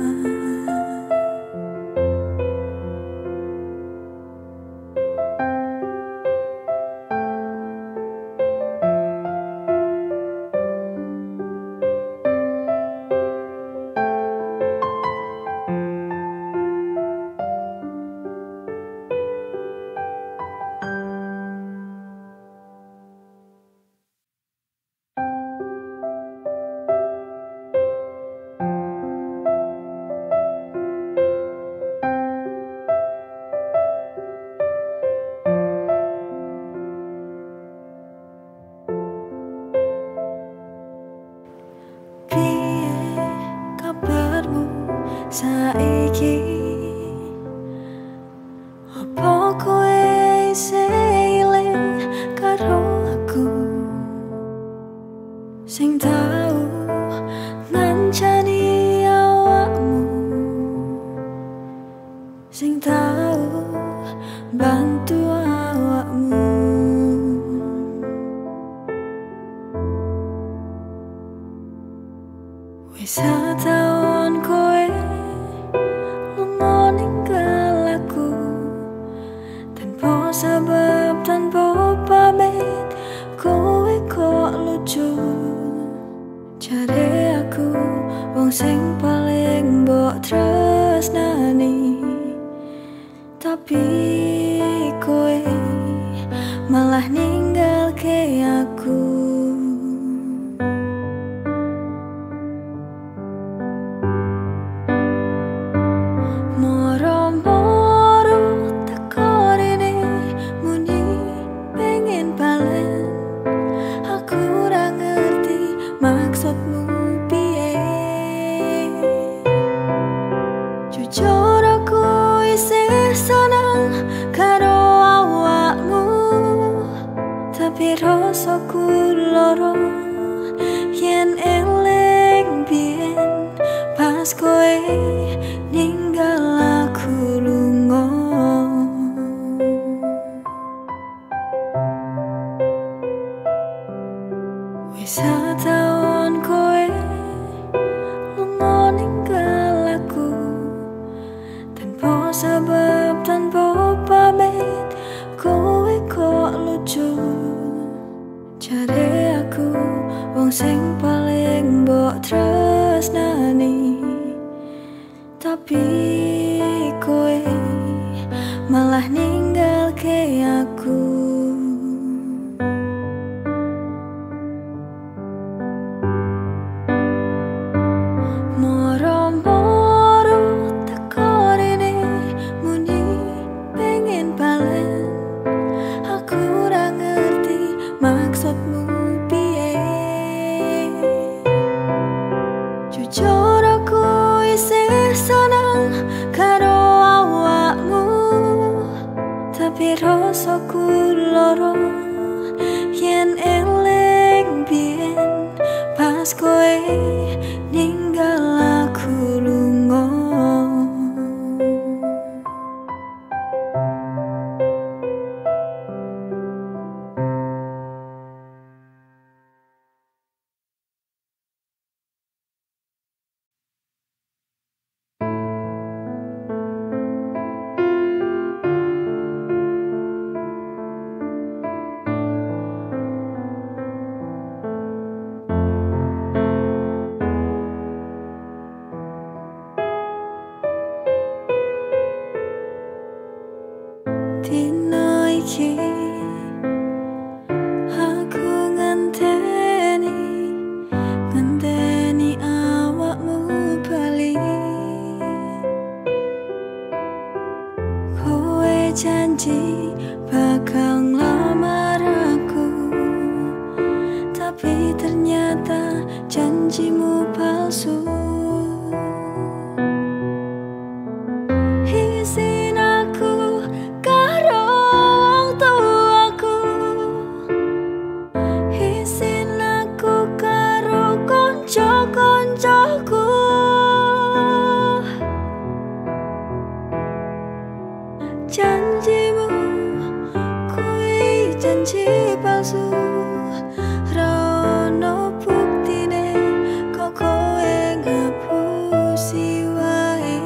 S1: Saiki apa kowe isih eling karo aku, sing tau ngancani awakmu, sing tau bantu awakmu. Wis tahun kowe lunga ninggal aku, tanpa sebab tanpa pamit. Kowe kok lucu, jare aku wong sing paling mbok tresnani, tapi kowe malah ninggalke aku. paling mbok tresnani, tapi kowe malah ninggalke aku. Moro-moro teko rene muni pengen balen, aku ora ngerti maksudmu piye. Jujur aku isih seneng karo awakmu, tapi rasaku loro yen eling biyen pas kowe ninggal aku lunga. Dino iki aku ngenteni, ngenteni awakmu bali. Kowe janji bakal ngelamar aku, tapi ternyata janjimu palsu. Isin aku karo wong tuaku, isin aku karo konco-koncoku. Janjimu kuwi janji palsu, ra ono buktine kok kowe ngapusi wae.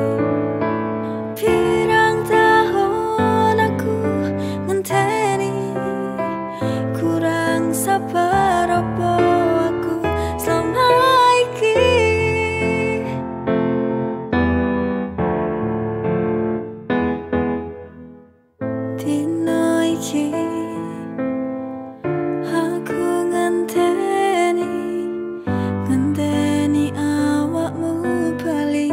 S1: Pirang tahun aku ngenteni, kurang sabar apa aku selama iki. Dino iki aku ngenteni, ngenteni awakmu bali.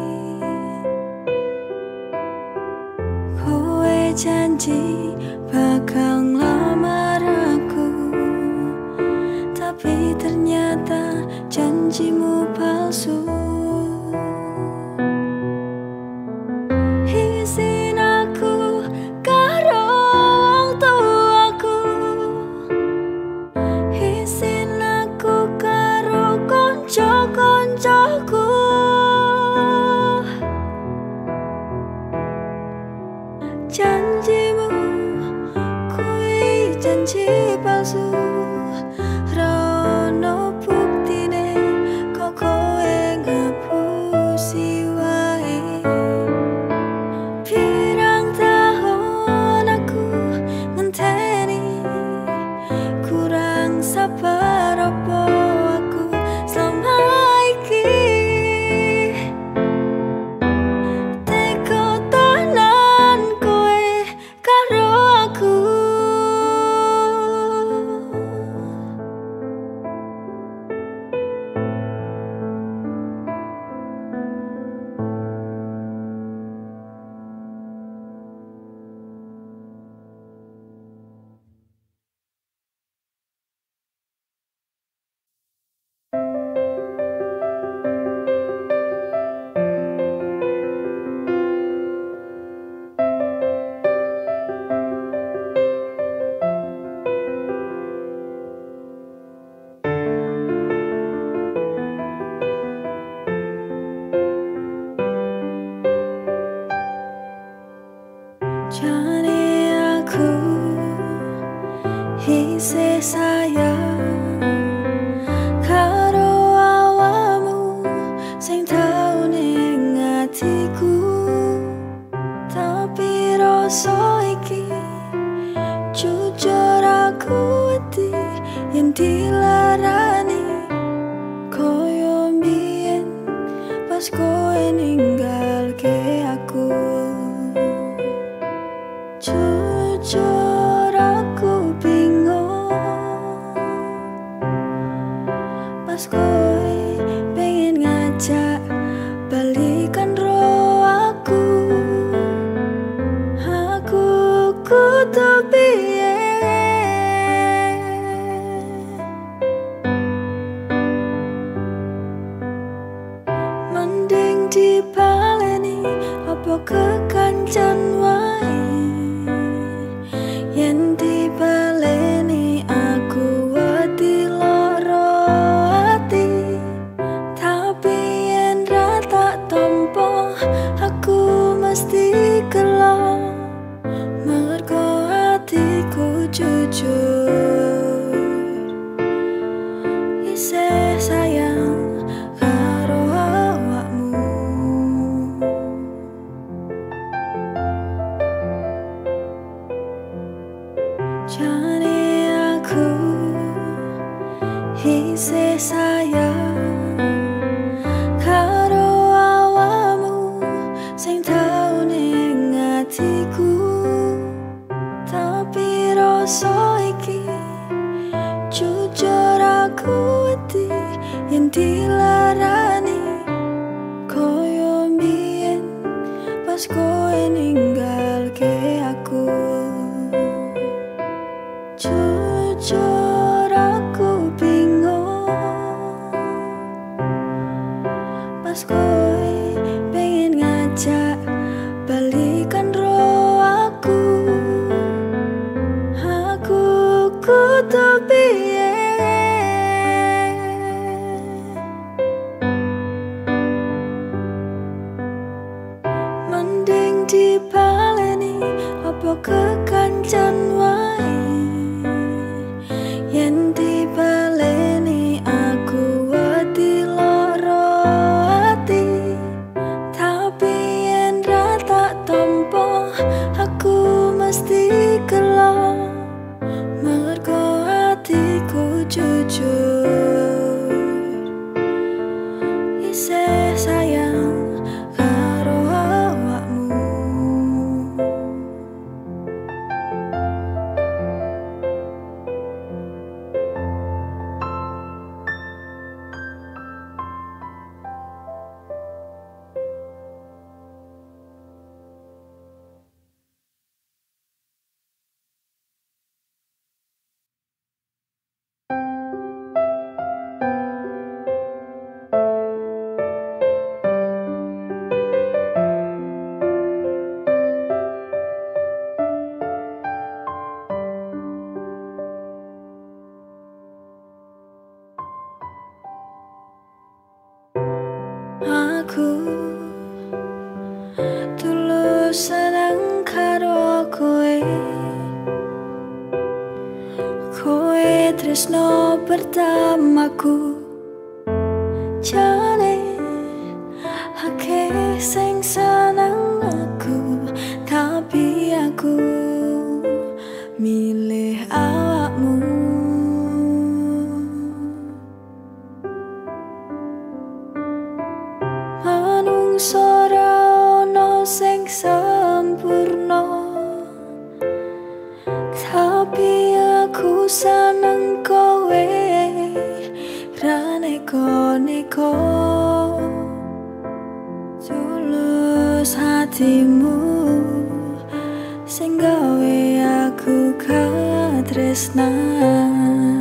S1: Kowe janji bakal ngelamar aku, tapi ternyata janjimu palsu. Isin aku karo wong tuaku, isin aku karo konco-koncoku. Janjimu Pas kowe pengen ngajak balikan roh aku, aku kudu piye? Mending dipaleni apa kekancan wae. Yen dipaleni aku wedi lara ati, tapi yen ra tak tampa aku mesti gelo. Mergo hatiku jujur isih sayang karo awakmu. Jane aku isih sayang karo awakmu sing tau ning atiku, tapi rasa iki jujur aku wedi yen dilarani koyo mbiyen pas kowe ninggalke aku. Jujur aku bingung pas kowe pengen ngajak balikan roh aku, aku kudu piye? Mending dipaleni apa kekancan wae. Yen dipaleni aku wedi lara ati, tapi yen ra tak tampa aku mesti gelo. Mergo hatiku jujur isih sayang karo awakmu. Aku tulus seneng karo kowe, kowe tresno pertamaku. Jane akeh sing seneng aku, tapi aku milih awakmu. Ora ono sing sempurna, tapi aku seneng kowe ra neko-neko. Tulus hatimu sing gawe aku katresnan.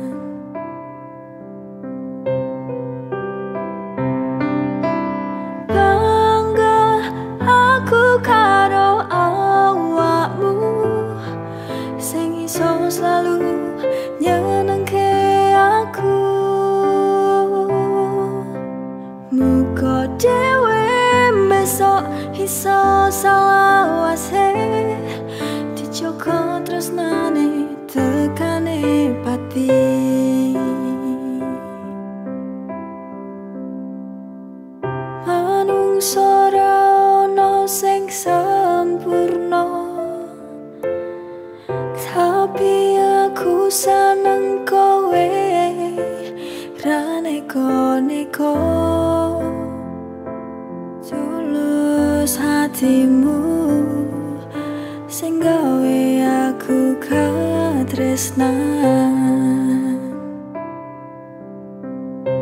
S1: Karo awakmu sing iso selalu nyenengke aku. Muga dhewe besok iso salawase dijogo tresnane tekane pati. Manungsa sing sempurna, tapi aku seneng kowe ra neko-neko. Tulus hatimu sing gawe aku katresnan.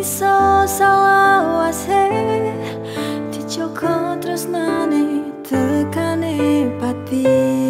S1: iso salawase dijogo tresnane tekane pati.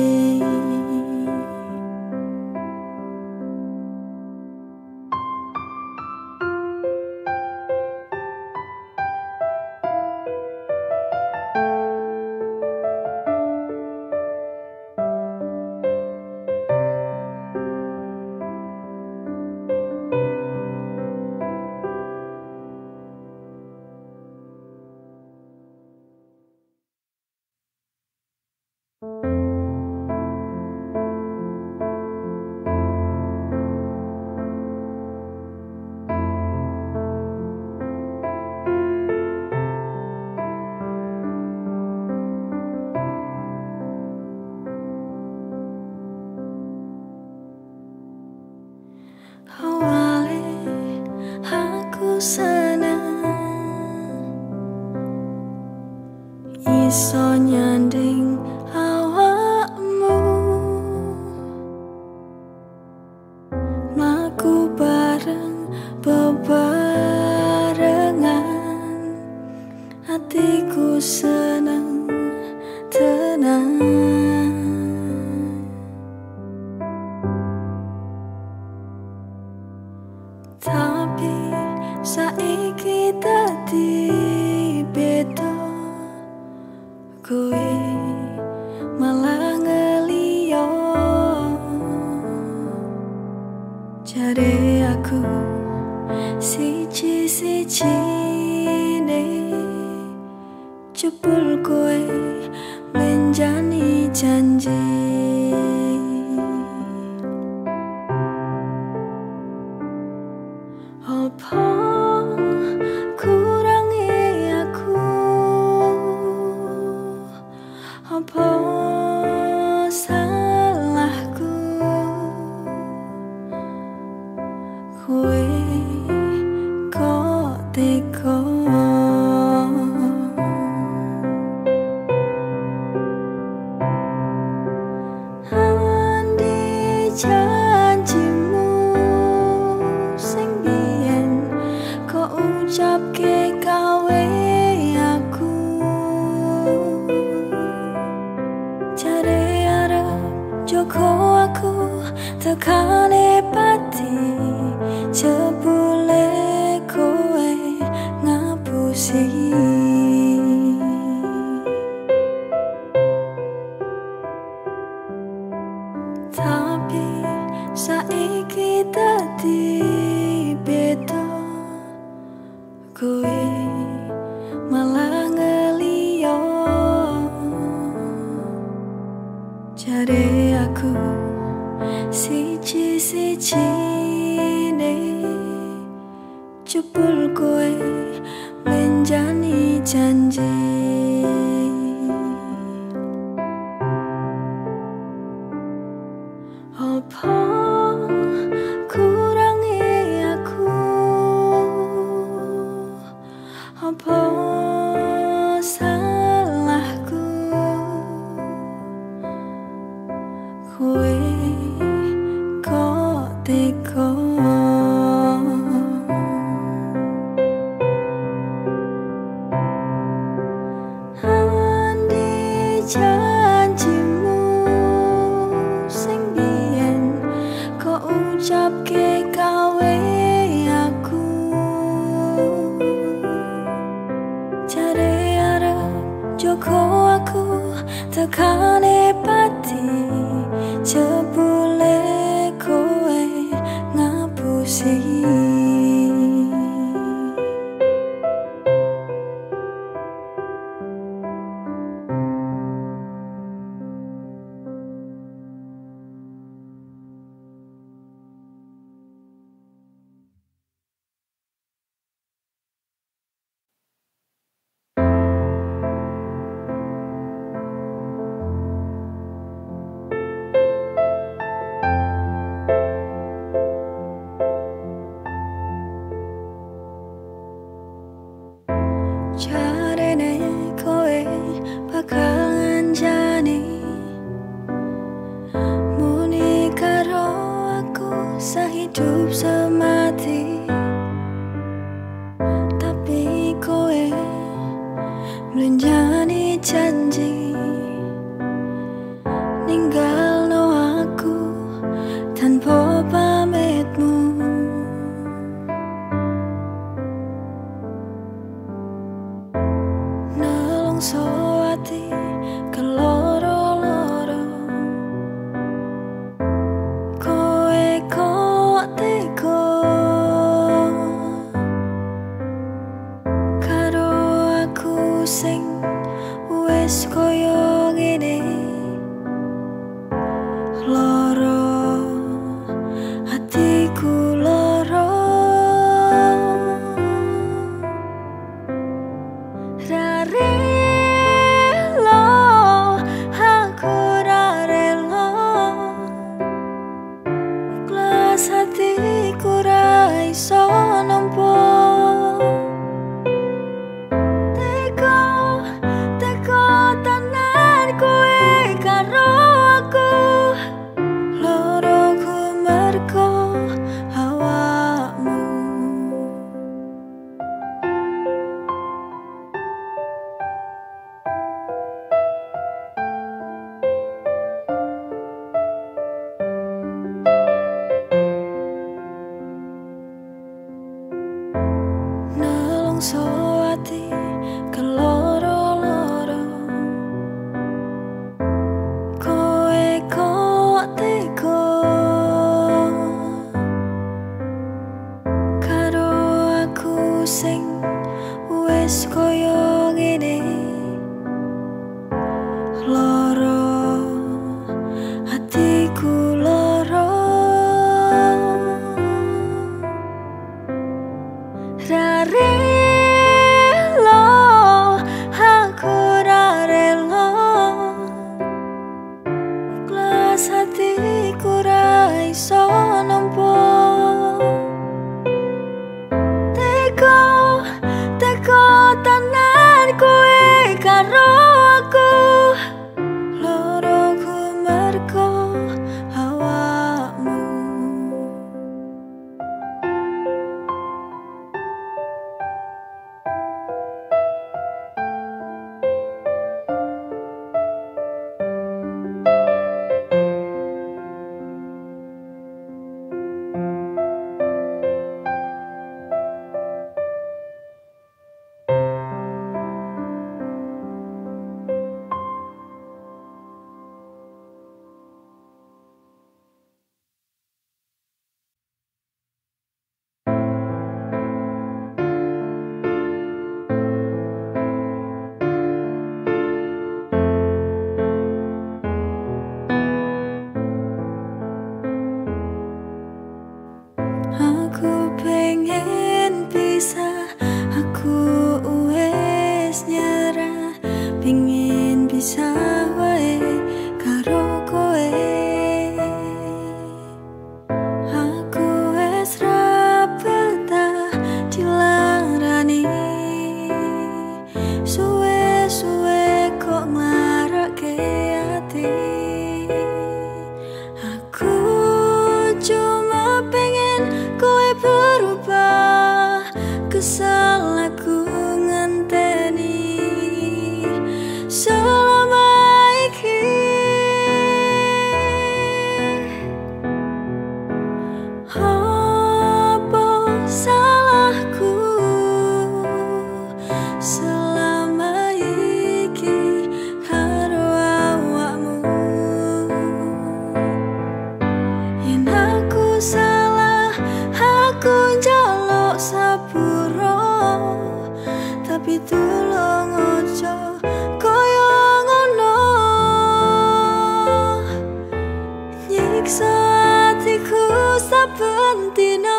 S1: Awale aku seneng iso nyanding awakmu, mlaku bareng bebarengan, hatiku seneng tenang. Tapi saiki dadi beda, kowe malah ngeliyo. Jare aku siji-sijine jebul kowe menjani janji. Apa kurangi aku? Apa salahku? Kowe kok tega andi janjimu ucapke gawe aku, jare arep jogo aku tekane pati, jebule kowe ngapusi. Tapi saiki dadi beda, kowe malah ngeliyo. Jare aku siji-sijine jebul kowe menjani janji. Apa kurangi aku? Apa salahku? Kowe kok tega andi janjimu sing biyen kok ucapke gawe aku, jare arep jogo aku tekane pati, jebule kowe tanpa pamitmu. Nelongso ati keloro-loro, kowe kok tega karo aku sing wis koyo ngene. Loro hatiku loro, ra rela aku ra rela, ikhlas hatiku ra iso nampa. Teko teko tenan kowe karo aku, loroku merko awakmu. Nelongso ati keloro-loro, kowe kok tega karo aku sing wis koyo ngene. Loro hatiku loro, ra rela aku ra rela, ikhlas hatiku ra iso nampa. Teko teko tenan kowe karo aku, loroku merko awakmu. Aku pengen pisah, aku wis nyerah, pengen pisah wae karo kowe. Aku wis ra betah dilarani, suwe-suwe kok nglarake ati. Aku cuma pengen kowe berubah, kesal aku ngenteni selama iki. Apa salahku selama iki karo awakmu? Yen aku salah, aku njaluk sepuro, tapi tulung ojo koyo ngono, nyiksa hatiku saben dina.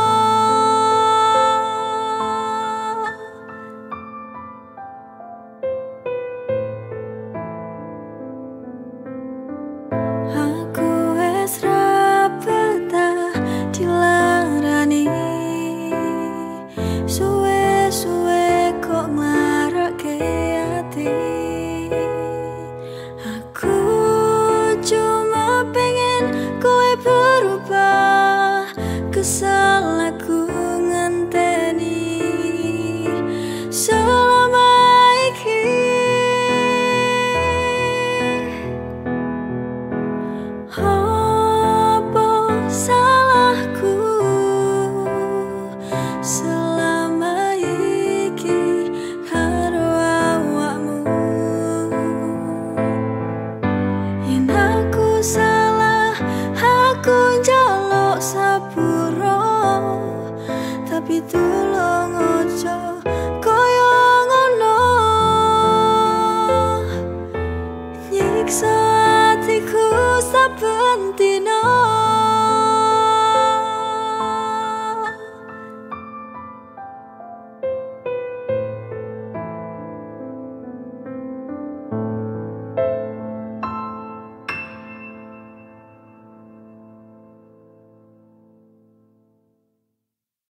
S1: Aku wis ra betah dilarani, suwe-suwe kok nglarake ati. Aku cuma pengen kowe berubah, kesal aku ngenteni selama iki. Apa Tapi dulu